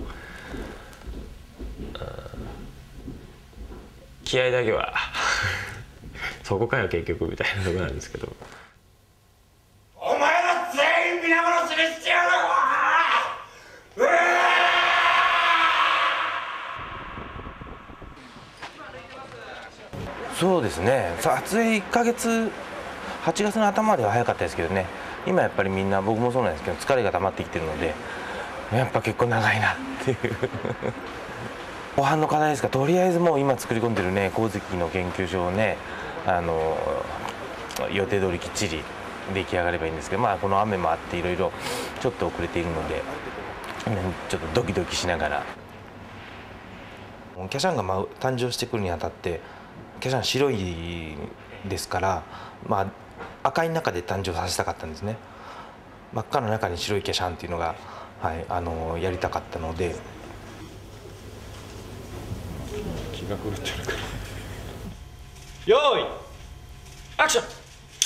気合だけはそこかよ結局みたいなとこなんですけど。 お前ら全員皆殺しにしてやるわ。 そうですね、撮影いっかげつ、はちがつの頭までは早かったですけどね、 今やっぱりみんな僕もそうなんですけど疲れが溜まってきてるのでやっぱ結構長いなっていう後半の課題ですか。とりあえずもう今作り込んでるね鉱石の研究所をねあの予定通りきっちり出来上がればいいんですけど、まあこの雨もあっていろいろちょっと遅れているのでちょっとドキドキしながら。キャシャンが誕生してくるにあたってキャシャン白いですから、まあ、赤い中で誕生させたかったんですね。真っ赤の中に白いキャシャンっていうのが、はい、あのやりたかったので。 気が狂ってるからよーいアクション。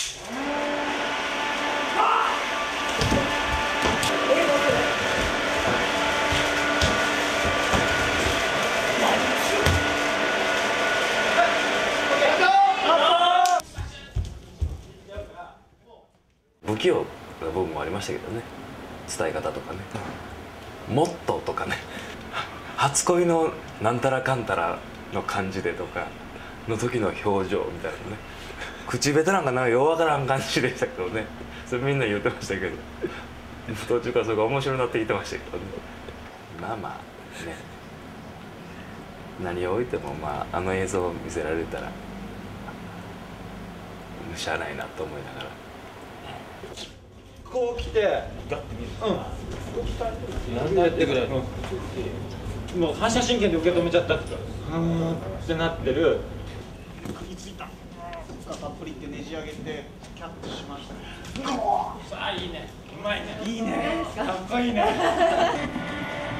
不器用な部分もありましたけどね、伝え方とかね、モットーとかね、初恋のなんたらかんたらの感じでとかの時の表情みたいなのね、口下手なんかなんかようわからん感じでしたけどね、それみんな言ってましたけど途中からそれが面白くなってきてましたけどね。まあまあね、何を置いてもまああの映像を見せられたらしゃあないなと思いながら。 こう来て、ガッて見る。うん。こう来た。なんでやってくれ。もう反射神経で受け止めちゃったって。はーってなってる。食いついた。たっぷりってねじ上げてキャッチしましたね。さあいいね。うまいね。いいね。かっこいいね。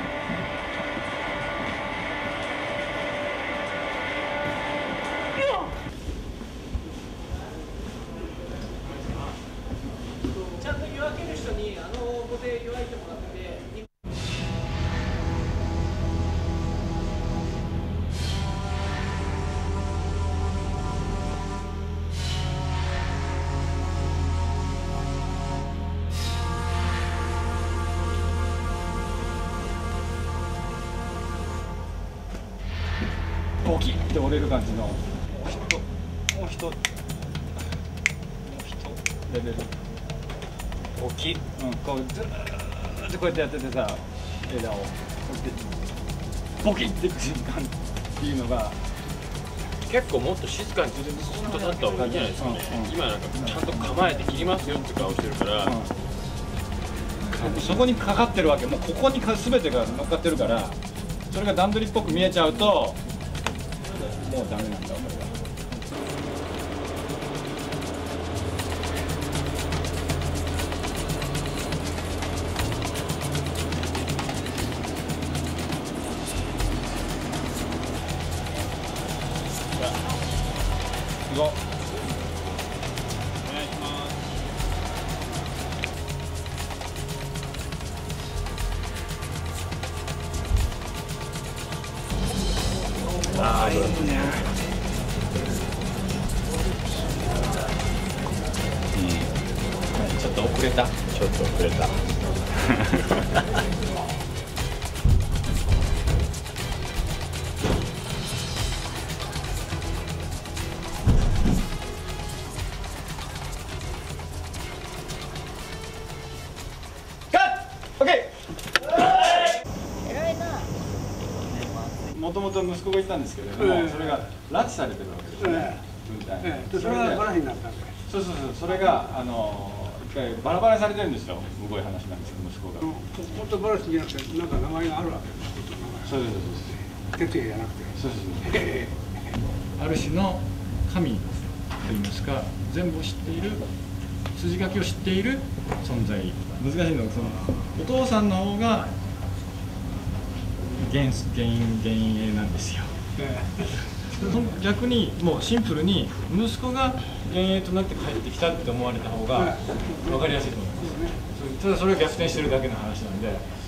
ボキッて折れる感じのもう一もう一もう一レベル大きい、うん、こうずーっとこうやってやっててさ枝をこうやってボキッていく瞬間っていうのが結構もっと静かにずっと立った方がいいんじゃないですかね、うんうん、今なんかちゃんと構えて切りますよって顔してるから、 うん、そこにかかってるわけ、もうここに全てが乗っかってるからそれが段取りっぽく見えちゃうともうダメなんだ、これは。行こう。お願いします。ああ、いいね。うん。ちょっと遅れた。ちょっと遅れた。もともと息子がいたんですけれども、えー、それが拉致されてるわけですね、軍隊に、えー、それがバラになったんで、そうそうそう、それがあの一回バラバラにされてるんですよ、むごい話なんですけど、息子が。本当バラシじゃなくて、なんか名前があるわけです、そうそうそうそう、哲也じゃなくて、そうそうそう、ある種の神といいますか、全部を知っている、筋書きを知っている存在、難しいのは、そのお父さんの方が原因原因なんですよ。逆にもうシンプルに息子が幻影となって帰ってきたって思われた方が分かりやすいと思います。ただそれを逆転してるだけの話なんで。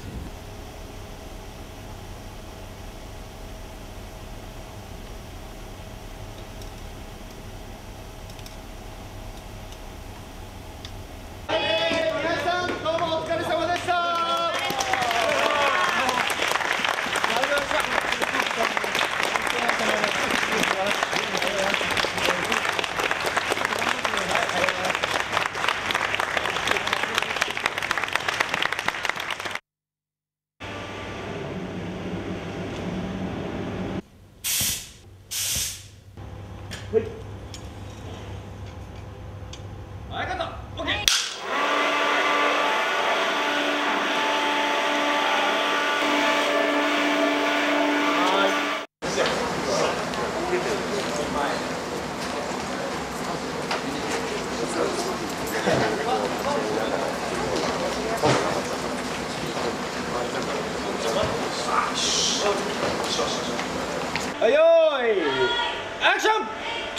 はいよーいアクション。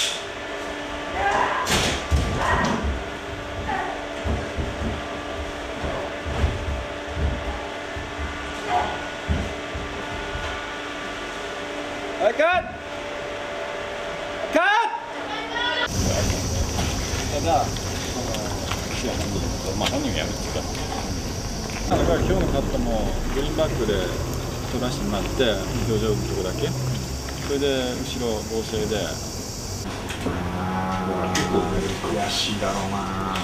はい、カットカット。ただ、あの、岸田本人と、まあ、本人がやるっていうか、だから今日のカットもグリーンバックで撮らせてもらって、表情のとこだけ、それで後ろ合成で。 悔しいだろうな。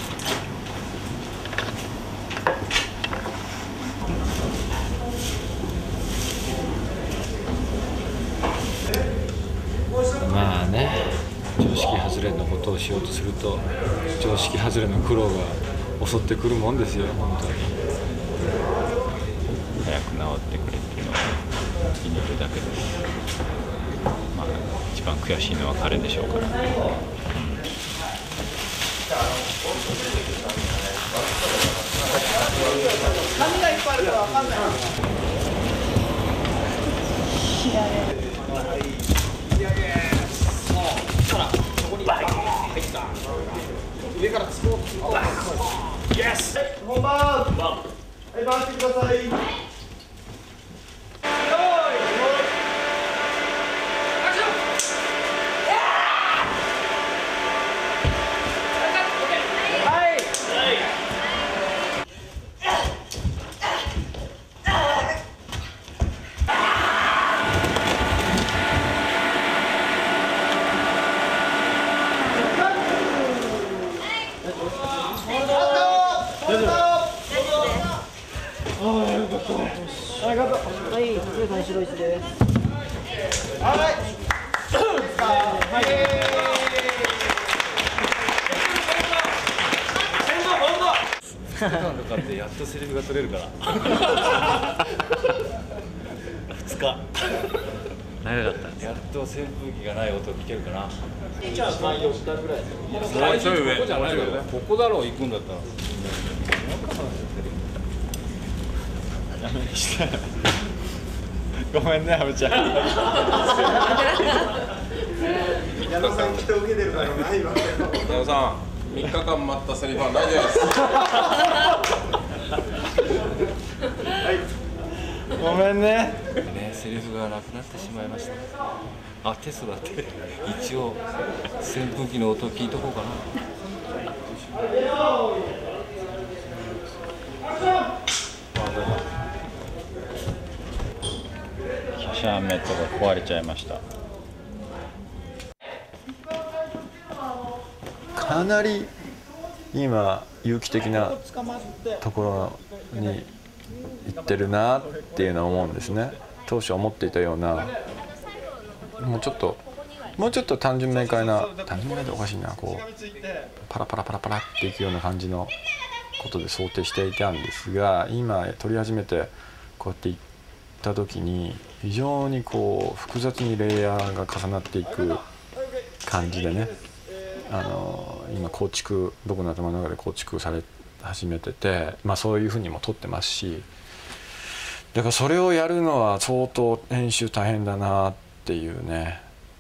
まあね、常識外れのことをしようとすると常識外れの苦労が襲ってくるもんですよ、本当に。 早く治ってくれっていうのを祈るだけです。まあ一番悔しいのは彼でしょうから。 紙がいっぱいあるからわかんない。上からつこう。イエス。本番。はい、回してください。 かってやっとセリフが取れるからふつか長かったやっと扇風機がない音聞けるかな。 じゃあさん、よんだぐらいですよ。 もうちょい上。ここじゃないよね。ここだろう行くんだったら。 ダメでした。ごめんね、ハムちゃん。 矢野さんきっと受けてるからないわけよ。 矢野さん、みっかかん待ったセリフはないです。 ごめんね。 ね、セリフがなくなってしまいました。あ、テストだって。一応扇風機の音聞いとこうかな。 キャシャーメットが壊れちゃいました。 かなり今有機的なところに行ってるなっていうのは思うんですね。当初思っていたようなもうちょっともうちょっと単純明快な単純明快っておかしいな、こうパラパラパラパラっていくような感じのことで想定していたんですが、今撮り始めてこうやって行った時に非常にこう複雑にレイヤーが重なっていく感じでね、あの今構築僕の頭の中で構築され始めてて、まあそういうふうにも撮ってますし、だからそれをやるのは相当編集大変だなっていうね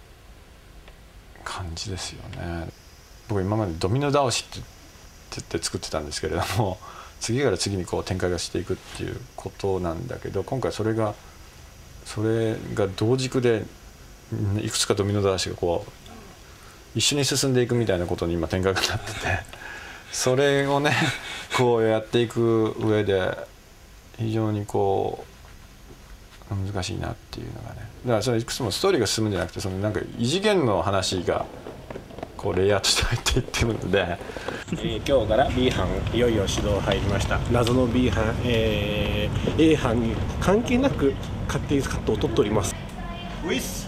感じですよね。僕今までドミノ倒しって言って作ってたんですけれども、次から次にこう展開がしていくっていうことなんだけど、今回それがそれが同軸でいくつかドミノ倒しがこう一緒に進んでいくみたいなことに今展開がなってて、それをねこうやっていく上で非常にこう難しいなっていうのがね。だからそれいくつもストーリーが進むんじゃなくて、そのなんか異次元の話がこうレイヤーとして入っていってるので、 えー、今日から B 班いよいよ指導入りました。謎の B 班、えー、A 班に関係なく勝手にカットを取っております。ウィス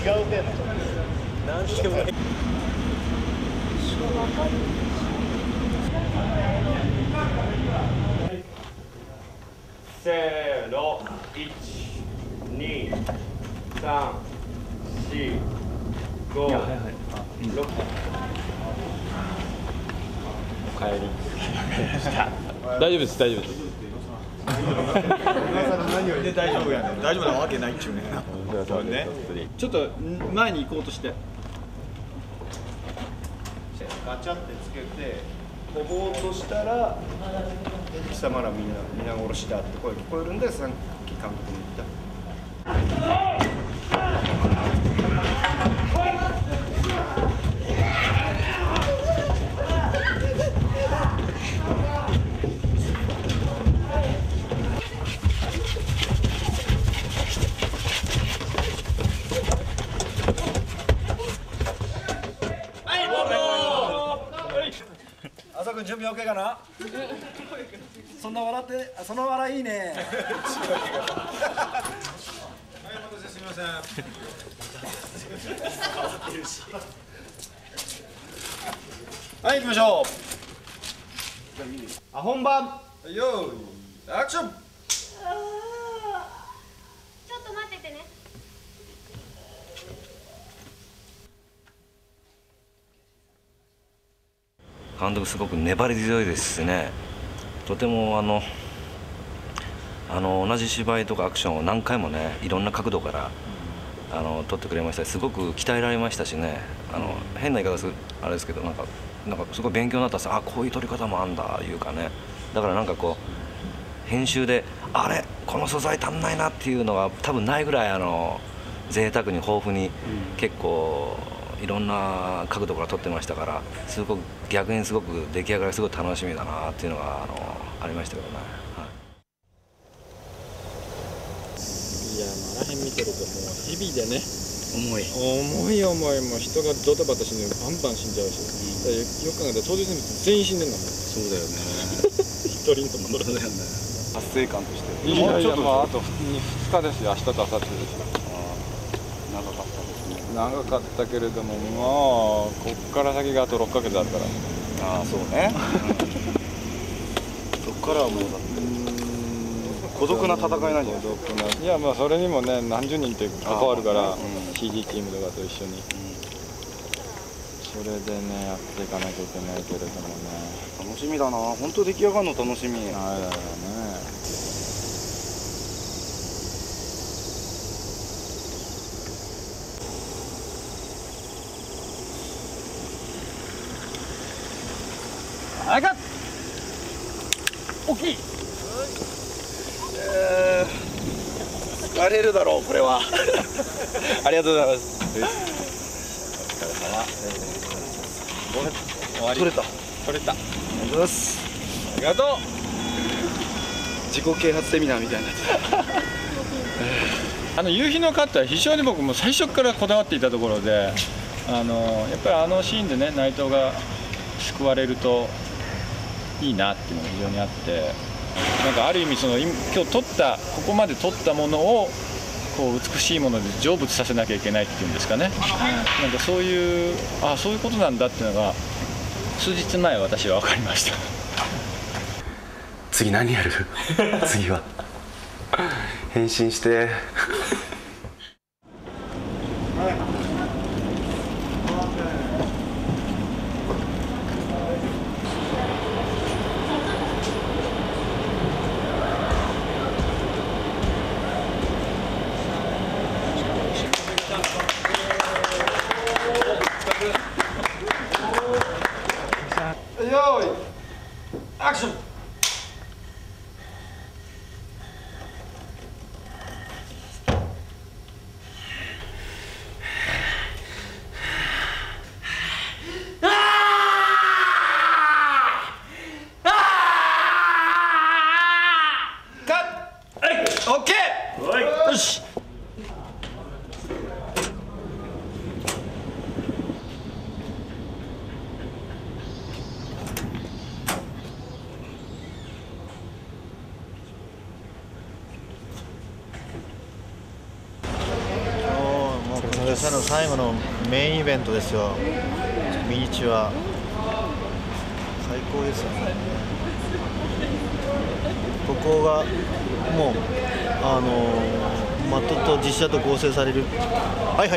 うペンなんでもない。 せーの、いち、に、さん、し、ご、ろく。 おかえり。大丈夫です、大丈夫です。 で大丈夫やね。大丈夫なわけないっちゅうね。ね。ちょっと前に行こうとして。ガチャってつけて飛ぼうとしたら貴様らみんな皆殺しだって声聞こえるんで、さっき韓国に行った。 朝君準備 OK かな？そんな笑って、その笑いいいね。はい、お待たせすみません。はい、行きましょう。あ、本番。よーい、アクション。 ちょっと待っててね。 監督すごく粘り強いですしね、とてもあのあの同じ芝居とかアクションを何回もね、いろんな角度からあの撮ってくれましたし、すごく鍛えられましたしね、あの変な言い方するあれですけど、なんかなんかすごい勉強になったし、あ、こういう撮り方もあんだいうかね、だからなんかこう編集であれこの素材足んないなっていうのが多分ないぐらい、あの贅沢に豊富に結構いろんな角度から撮ってましたから、すごく逆にすごく出来上がりすごい楽しみだなっていうのがあのありましたけどね。はい、 いや、あの辺見てるともうヘビでね、重い重い重い、もう人がドタバタ死んでバンバン死んじゃうし、うん、よく考えたら当日に全員死んでんだもん。そうだよね。一人のところだよね。 達成感として。 いやいや、まあ、あとふつかですよ、明日と明後日ですよ。 長かったですね。 長かったけれども、まあこっから先があとろっかげつあるから。 ああ、そうね。そっからはもうだって孤独な戦いなんじゃないですか。 いや、まあそれにもね、何十人って関わるから、うん、シージー チームとかと一緒に、うん、それでねやっていかなきゃいけないけれどもね。 楽しみだな、本当出来上がるの楽しみ。はい、だよね。 あかっ大きい。 えー、疲れるだろうこれは。ありがとうございます。 お疲れ様。終わり。 取れた。 取れた。 ありがとうございます。 ありがとう。 自己啓発セミナーみたいになってた。あの夕日のカットは非常に僕も最初からこだわっていたところで、あのやっぱりあのシーンでね、内藤が救われるといいなっていうのが非常にあって、なんかある意味その今日撮ったここまで撮ったものをこう美しいもので成仏させなきゃいけないっていうんですかね。なんかそういう、あ、そういうことなんだっていうのが数日前私は分かりました。 次何やる？次は変身してよーい、アクション。 吉さんの最後のメインイベントですよ。ミニチュア最高ですよね。ここがもうあのマットと実写と合成される。はいはい。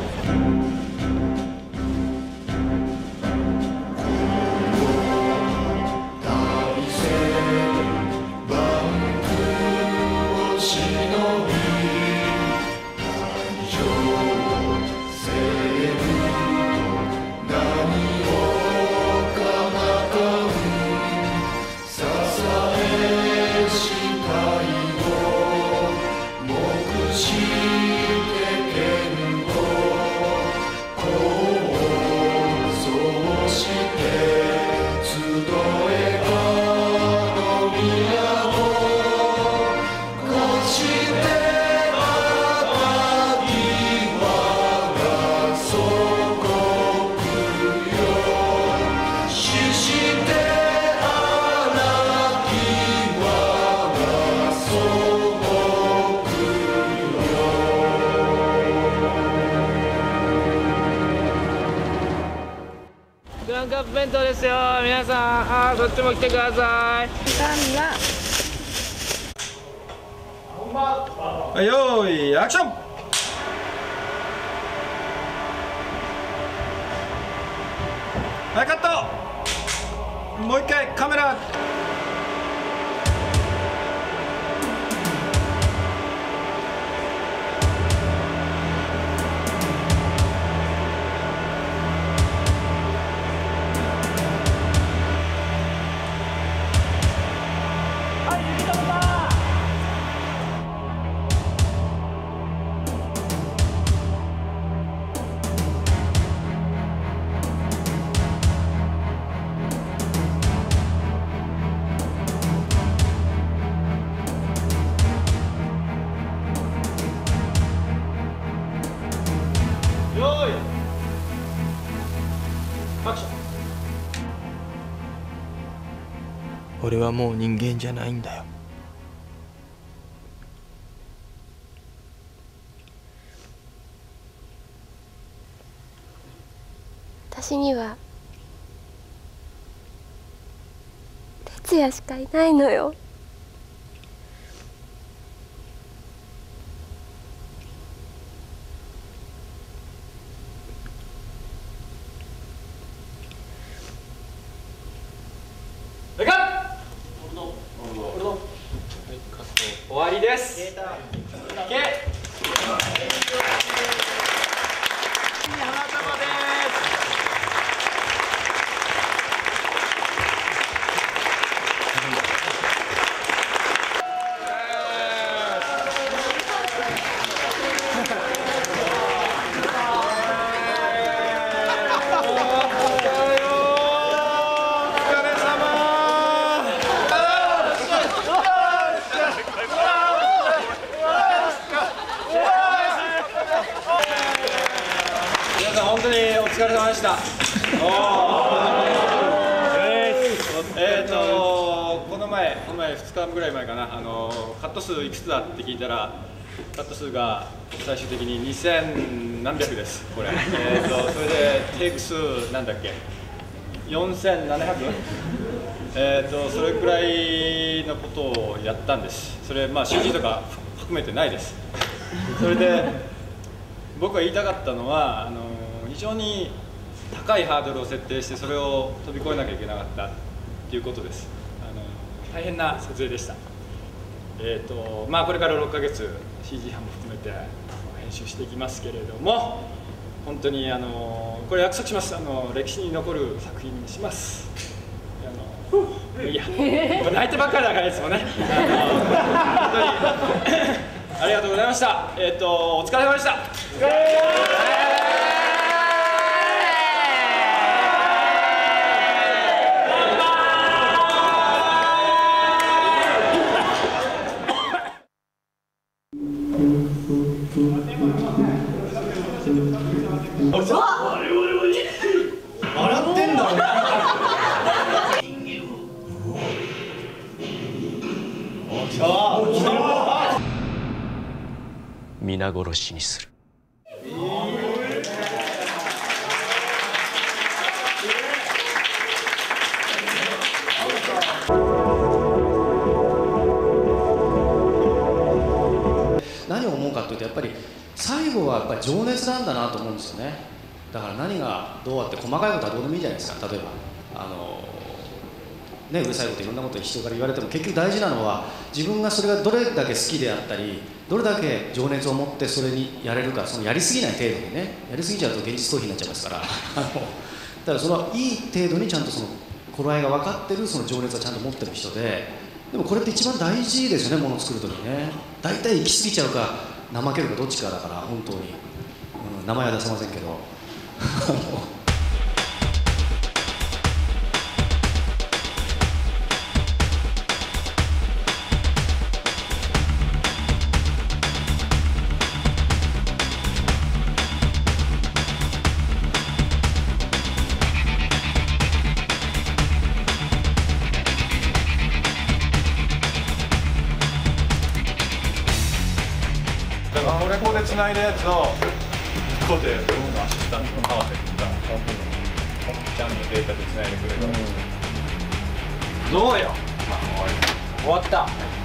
グランカップ弁当ですよ。皆さん、あー、そっちも来てください。 はい、よーい、アクション。はい、カット。もう一回カメラ。 俺はもう人間じゃないんだよ。 私には哲也しかいないのよ。 終わりです。本当にお疲れ様でした。えっとこの前この前ふつかぐらい前かな、あのカット数いくつだって聞いたら、カット数が最終的ににせんなんびゃくですこれ。えっとそれでテイク数なんだっけよんせんななひゃく。えっとそれくらいのことをやったんです。それまあ シージー とか含めてないです。それで僕が言いたかったのは、あの非常に高いハードルを設定してそれを飛び越えなきゃいけなかったっていうことです。あの大変な撮影でした。えーとまあ、これからろっかげつ シージー 班も含めて編集していきますけれども、本当にあのこれ約束します。あの歴史に残る作品にします。あのいや泣いてばっかりだからいつもね。あの本当にありがとうございました。えっ、ー、とお疲れ様でした。 笑ってんだ。 皆殺しにする。 後はやっぱり情熱なんだなと思うんですよね。だから何がどうあって細かいことはどうでもいいじゃないですか。例えばあのね、うるさいこといろんなこと人から言われても結局大事なのは自分がそれがどれだけ好きであったりどれだけ情熱を持ってそれにやれるか、そのやりすぎない程度にね、やりすぎちゃうと現実逃避になっちゃいますからあのだからそのいい程度にちゃんとその頃合いが分かってるその情熱をちゃんと持ってる人で、でもこれって一番大事ですよね、ものを作る時にね。大体行き過ぎちゃうか怠けるかどっちかだから本当に、うん、名前は出せませんけどこれこで繋いだやつをここで僕のアシスタントの川瀬君がコンピちゃんのデータで繋いでくれるわけです。どうよ、まあ、終わり終わった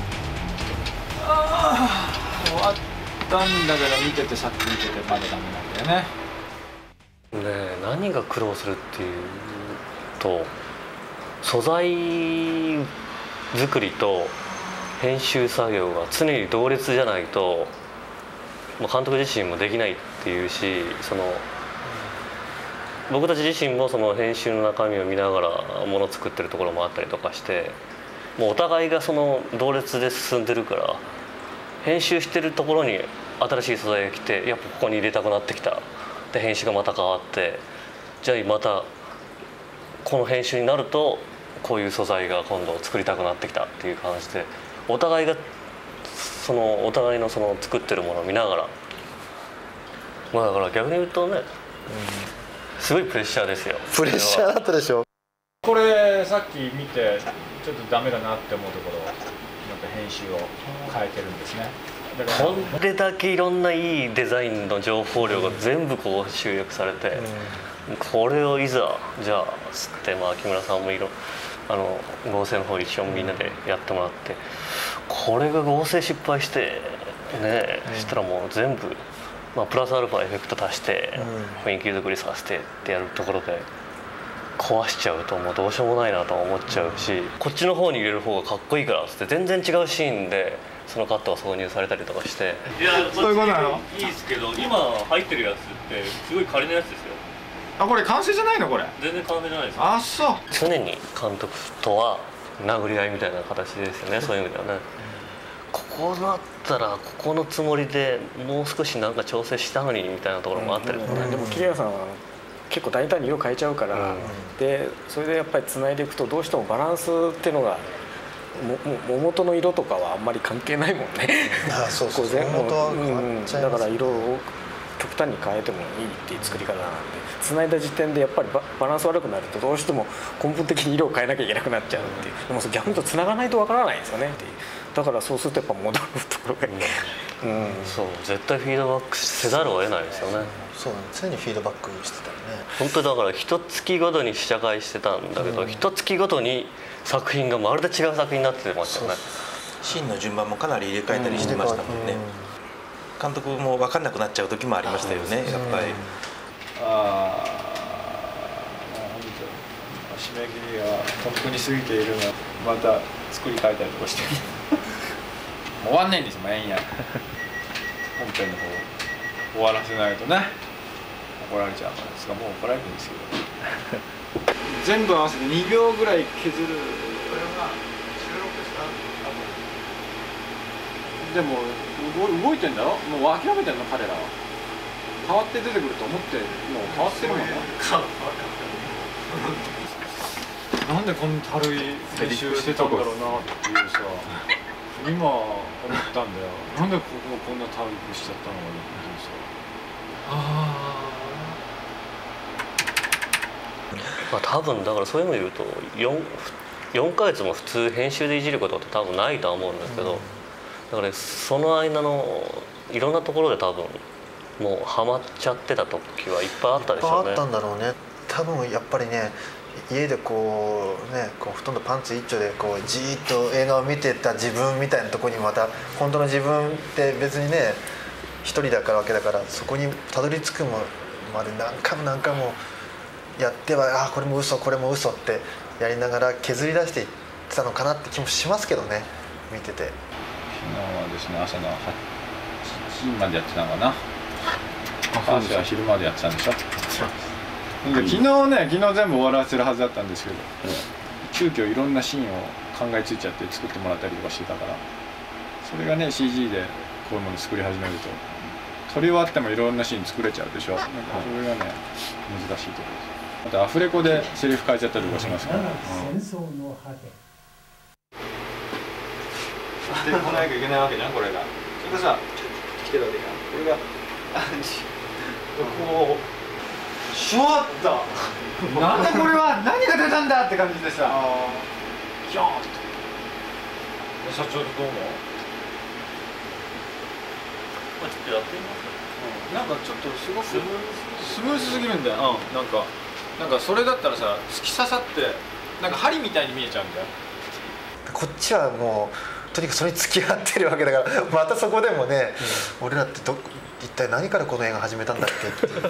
あ終わったんだけど見ててさっき見ててまだダメなんだよね。 で何が苦労するっていうと素材作りと編集作業が常に同列じゃないと監督自身もできないっていうし、その僕たち自身もその編集の中身を見ながらものを作ってるところもあったりとかして、もうお互いがその同列で進んでるから編集してるところに新しい素材が来てやっぱここに入れたくなってきたで編集がまた変わってじゃあまたこの編集になるとこういう素材が今度作りたくなってきたっていう感じでお互いがそのお互いのその作ってるものを見ながら、まあだから逆に言うとね、うん、すごいプレッシャーですよ。 プレッシャーだったでしょ。 これさっき見てちょっとダメだなって思うところをまた編集を変えてるんですね。だからこれだけいろんないいデザインの情報量が全部こう集約されて、うん、これをいざじゃあつって、まあ、木村さんもいろあの合成の方一緒にみんなでやってもらって、これが合成失敗してね、うん、したらもう全部、まあ、プラスアルファエフェクト足して、うん、雰囲気作りさせてってやるところで壊しちゃうともうどうしようもないなと思っちゃうし、こっちの方に入れる方がかっこいいからっつって全然違うシーンでそのカットが挿入されたりとかして、いやそういうことなの？ いいですけど今入ってるやつってすごい仮のやつですよ。 あ、これ完成じゃないの？これ全然完成じゃないですよ。 あ、そう。 常に監督とは殴り合いみたいな形ですよね、そういう意味ではね。ここだったらここのつもりでもう少しなんか調整したのにみたいなところもあったりとかね、 うん、でもKIriyaさんは結構大胆に色変えちゃうから、うん、でそれでやっぱりつないでいくとどうしてもバランスっていうのがもも元の色とかはあんまり関係ないもんね。 ああそうそうそう、元は変わっちゃいます、 うん、だから色を極端に変えてもいいっていう作り方なんで、つないだ時点でやっぱり バ, バランス悪くなるとどうしても根本的に色を変えなきゃいけなくなっちゃうっていう、でも逆に言うとつながないとわからないんですよねっていう。だからそうするとやっぱ戻るところが、 うんうん、そう絶対フィードバックせざるを得ないですよね。 そう常にフィードバックしてたよね。 本当だから一月ごとに試写会してたんだけど、うん、一月ごとに作品がまるで違う作品になってましたよね。 シーンの順番もかなり入れ替えたりしてましたもんね、うん、監督も分かんなくなっちゃう時もありましたよね、やっぱり。 ああ、締め切りがとっくに過ぎているのまた作り変えたりとかして終わんないんですもんね、や本編の方終わらせないとね怒られちゃうからですが、もう怒られてるんですけど全部合わせてにびょうぐらい削る。これが収録したでも動, 動いてんだろ、もう諦めてんの彼らは。変わって出てくると思ってもう変わってるもんね。なんでこんなたるい編集してたんだろうなっていうさ、今思ったんだよ。なんでこここんなたるくしちゃったのかなっていうさ。あまあ多分だからそういうの言うと 4, よんかげつも普通編集でいじることって多分ないとは思うんですけど、うん、だからその間のいろんなところで多分もうハマっちゃってた時はいっぱいあったでしょうね。 いっぱいあったんだろうね。多分やっぱりね、家でこうね、こうほとんどパンツ一丁でこうじーっと映画を見てた自分みたいなところにまた本当の自分って別にね一人だからわけだから、そこにたどり着くまで何回も何回もやっては、あこれも嘘これも嘘ってやりながら削り出していってたのかなって気もしますけどね、見てて。 昨日はですね、朝のはちじまでやってたのかな。朝は昼までやってたんでしょ。で昨日ね、昨日全部終わらせるはずだったんですけど、急遽いろんなシーンを考えついちゃって作ってもらったりとかしてたから、それがね シージー でこういうもの作り始めると撮り終わってもいろんなシーン作れちゃうでしょ。なんかそれがね難しいところです。あとアフレコでセリフ変えちゃったりとかしますから、 戦争の果てでこなきゃいけないわけじゃん、これが。それがさ来てるわけじゃん。これがこうしまった、なんでこれは何が出たんだって感じでさ、キョーンと。社長どう思う？ ちょっとやってみますか。 なんかちょっとすごくスムーズすぎるんだよ。うん、なんかなんかそれだったらさ、突き刺さってなんか針みたいに見えちゃうんだよ。 こっちはもうとにかくそれに付き合ってるわけだから、またそこでもね、うん、俺らってど一体何からこの映画始めたんだっけっていう。うん。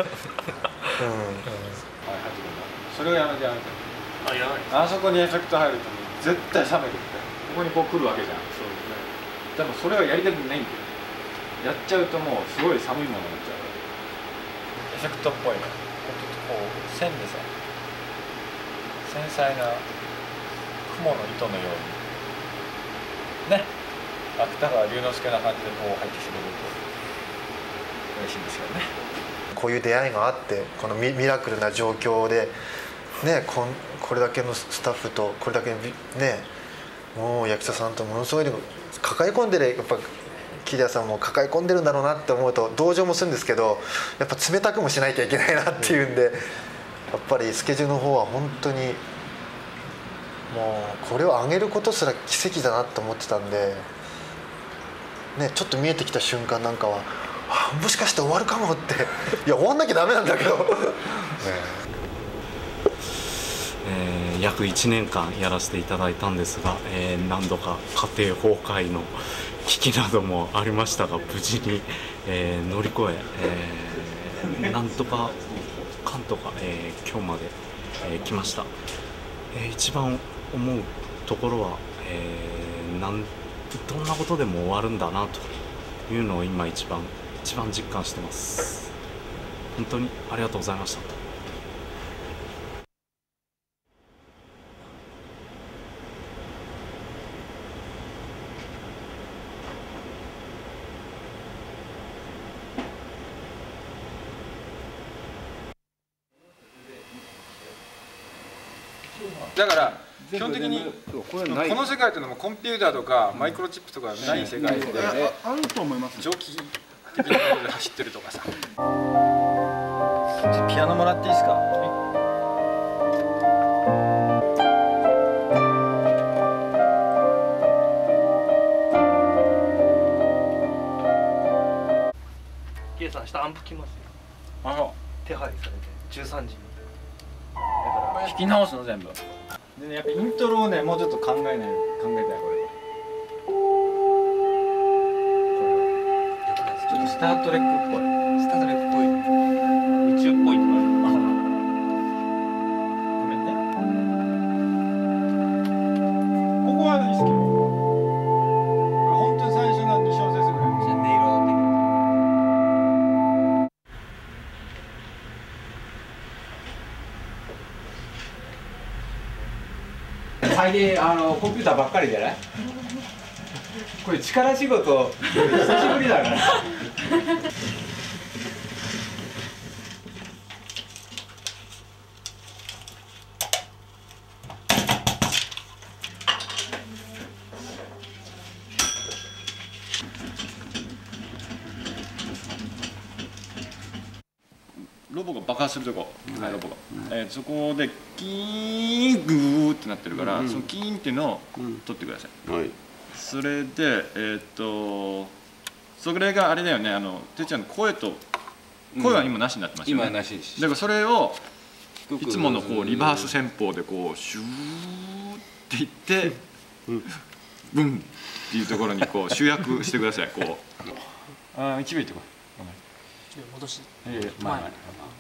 それをやめてやめて。 あ、いらない。 あそこにエフェクト入ると絶対冷めるって。ここにこう来るわけじゃん。そうですね。でもそれはやりたくないんだよ。やっちゃうともうすごい寒いものになっちゃう。エフェクトっぽいね。こう線でさ、繊細な雲の糸のようにね、芥川龍之介な感じでこう入ってきてくれると嬉しいんですよね。 こういう出会いがあって、この ミ, ミラクルな状況で、ね、こ, んこれだけのスタッフとこれだけの、ね、もう役者さんとものすごい抱え込んでる、やっぱ桐谷さんも抱え込んでるんだろうなって思うと同情もするんですけど、やっぱ冷たくもしなきゃいけないなっていうんで、やっぱりスケジュールの方は本当にもうこれを上げることすら奇跡だなと思ってたんで、ね、ちょっと見えてきた瞬間なんかは、あ、もしかして終わるかもっていや終わんなきゃダメなんだけど、 えー、約いちねんかんやらせていただいたんですが、えー、何度か家庭崩壊の危機などもありましたが、無事に、えー、乗り越ええー、なんとかかんとか、えー、今日まで、えー、来ました。えー、一番思うところは、えー、なんどんなことでも終わるんだなというのを今一番一番実感してます。本当にありがとうございました。 だから基本的にこの世界というのもコンピューターとかマイクロチップとかない世界で、 あると思います。 蒸気的なもので走ってるとかさ。ピアノもらっていいですか？ ケイさん、明日アンプ来ますよ。 あの手配されてじゅうさんじに。 弾き直すの全部。でね、やっぱイントロをね、もうちょっと考えない考えたいこれは。ちょっとスタートレックっぽい。スタートレックっぽい。宇宙っぽいとか。ごめんね。ここはいいっすけど。本当に最初のに小節ぐらい。音色的に。最近あのコンピューターばっかりじゃない？これ力仕事久しぶりだから。ロボが爆発するとこ、はい、ロボが、うん、えー、そこでキーングーってなってるから、うん、そのキーンっていうのを取ってください、うん、はい、それでえー、っとそれがあれだよね、あのてっちゃんの声と声は今なしになってますよね、うん、今なしです。だからそれをいつものこうリバース戦法でこうシューっていってブンっていうところにこう集約してください。こうあ一部いってこい。 戻しええ前前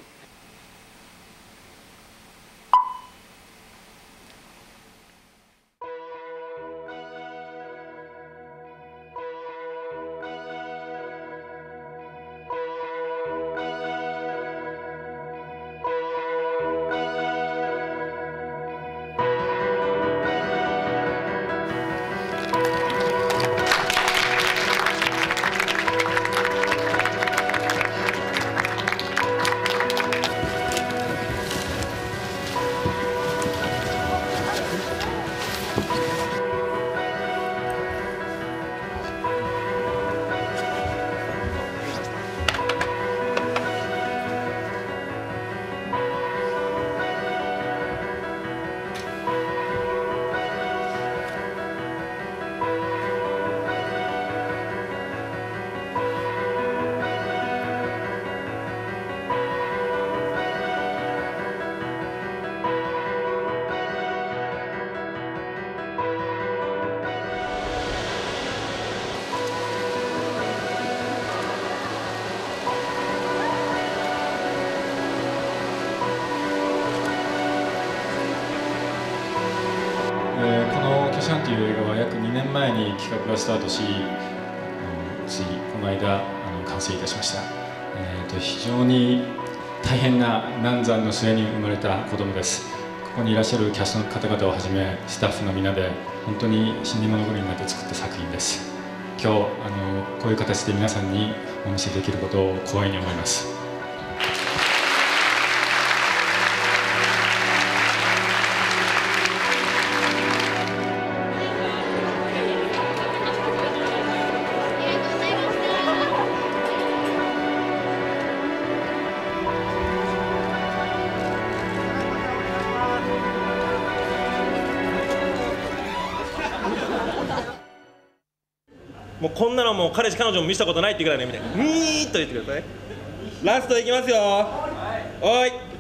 えーこの「キャシャン」という映画は約にねんまえに企画がスタートし、うんついこの間あの完成いたしました。えーと非常に大変な難産の末に生まれた子供です。ここにいらっしゃるキャストの方々をはじめスタッフの皆で本当に死に物狂いになって作った作品です。今日あのこういう形で皆さんにお見せできることを光栄に思います。 もうこんなのもう彼氏彼女も見せたことないってぐらいの意味でミーッと言ってください。ラストいきますよ。おい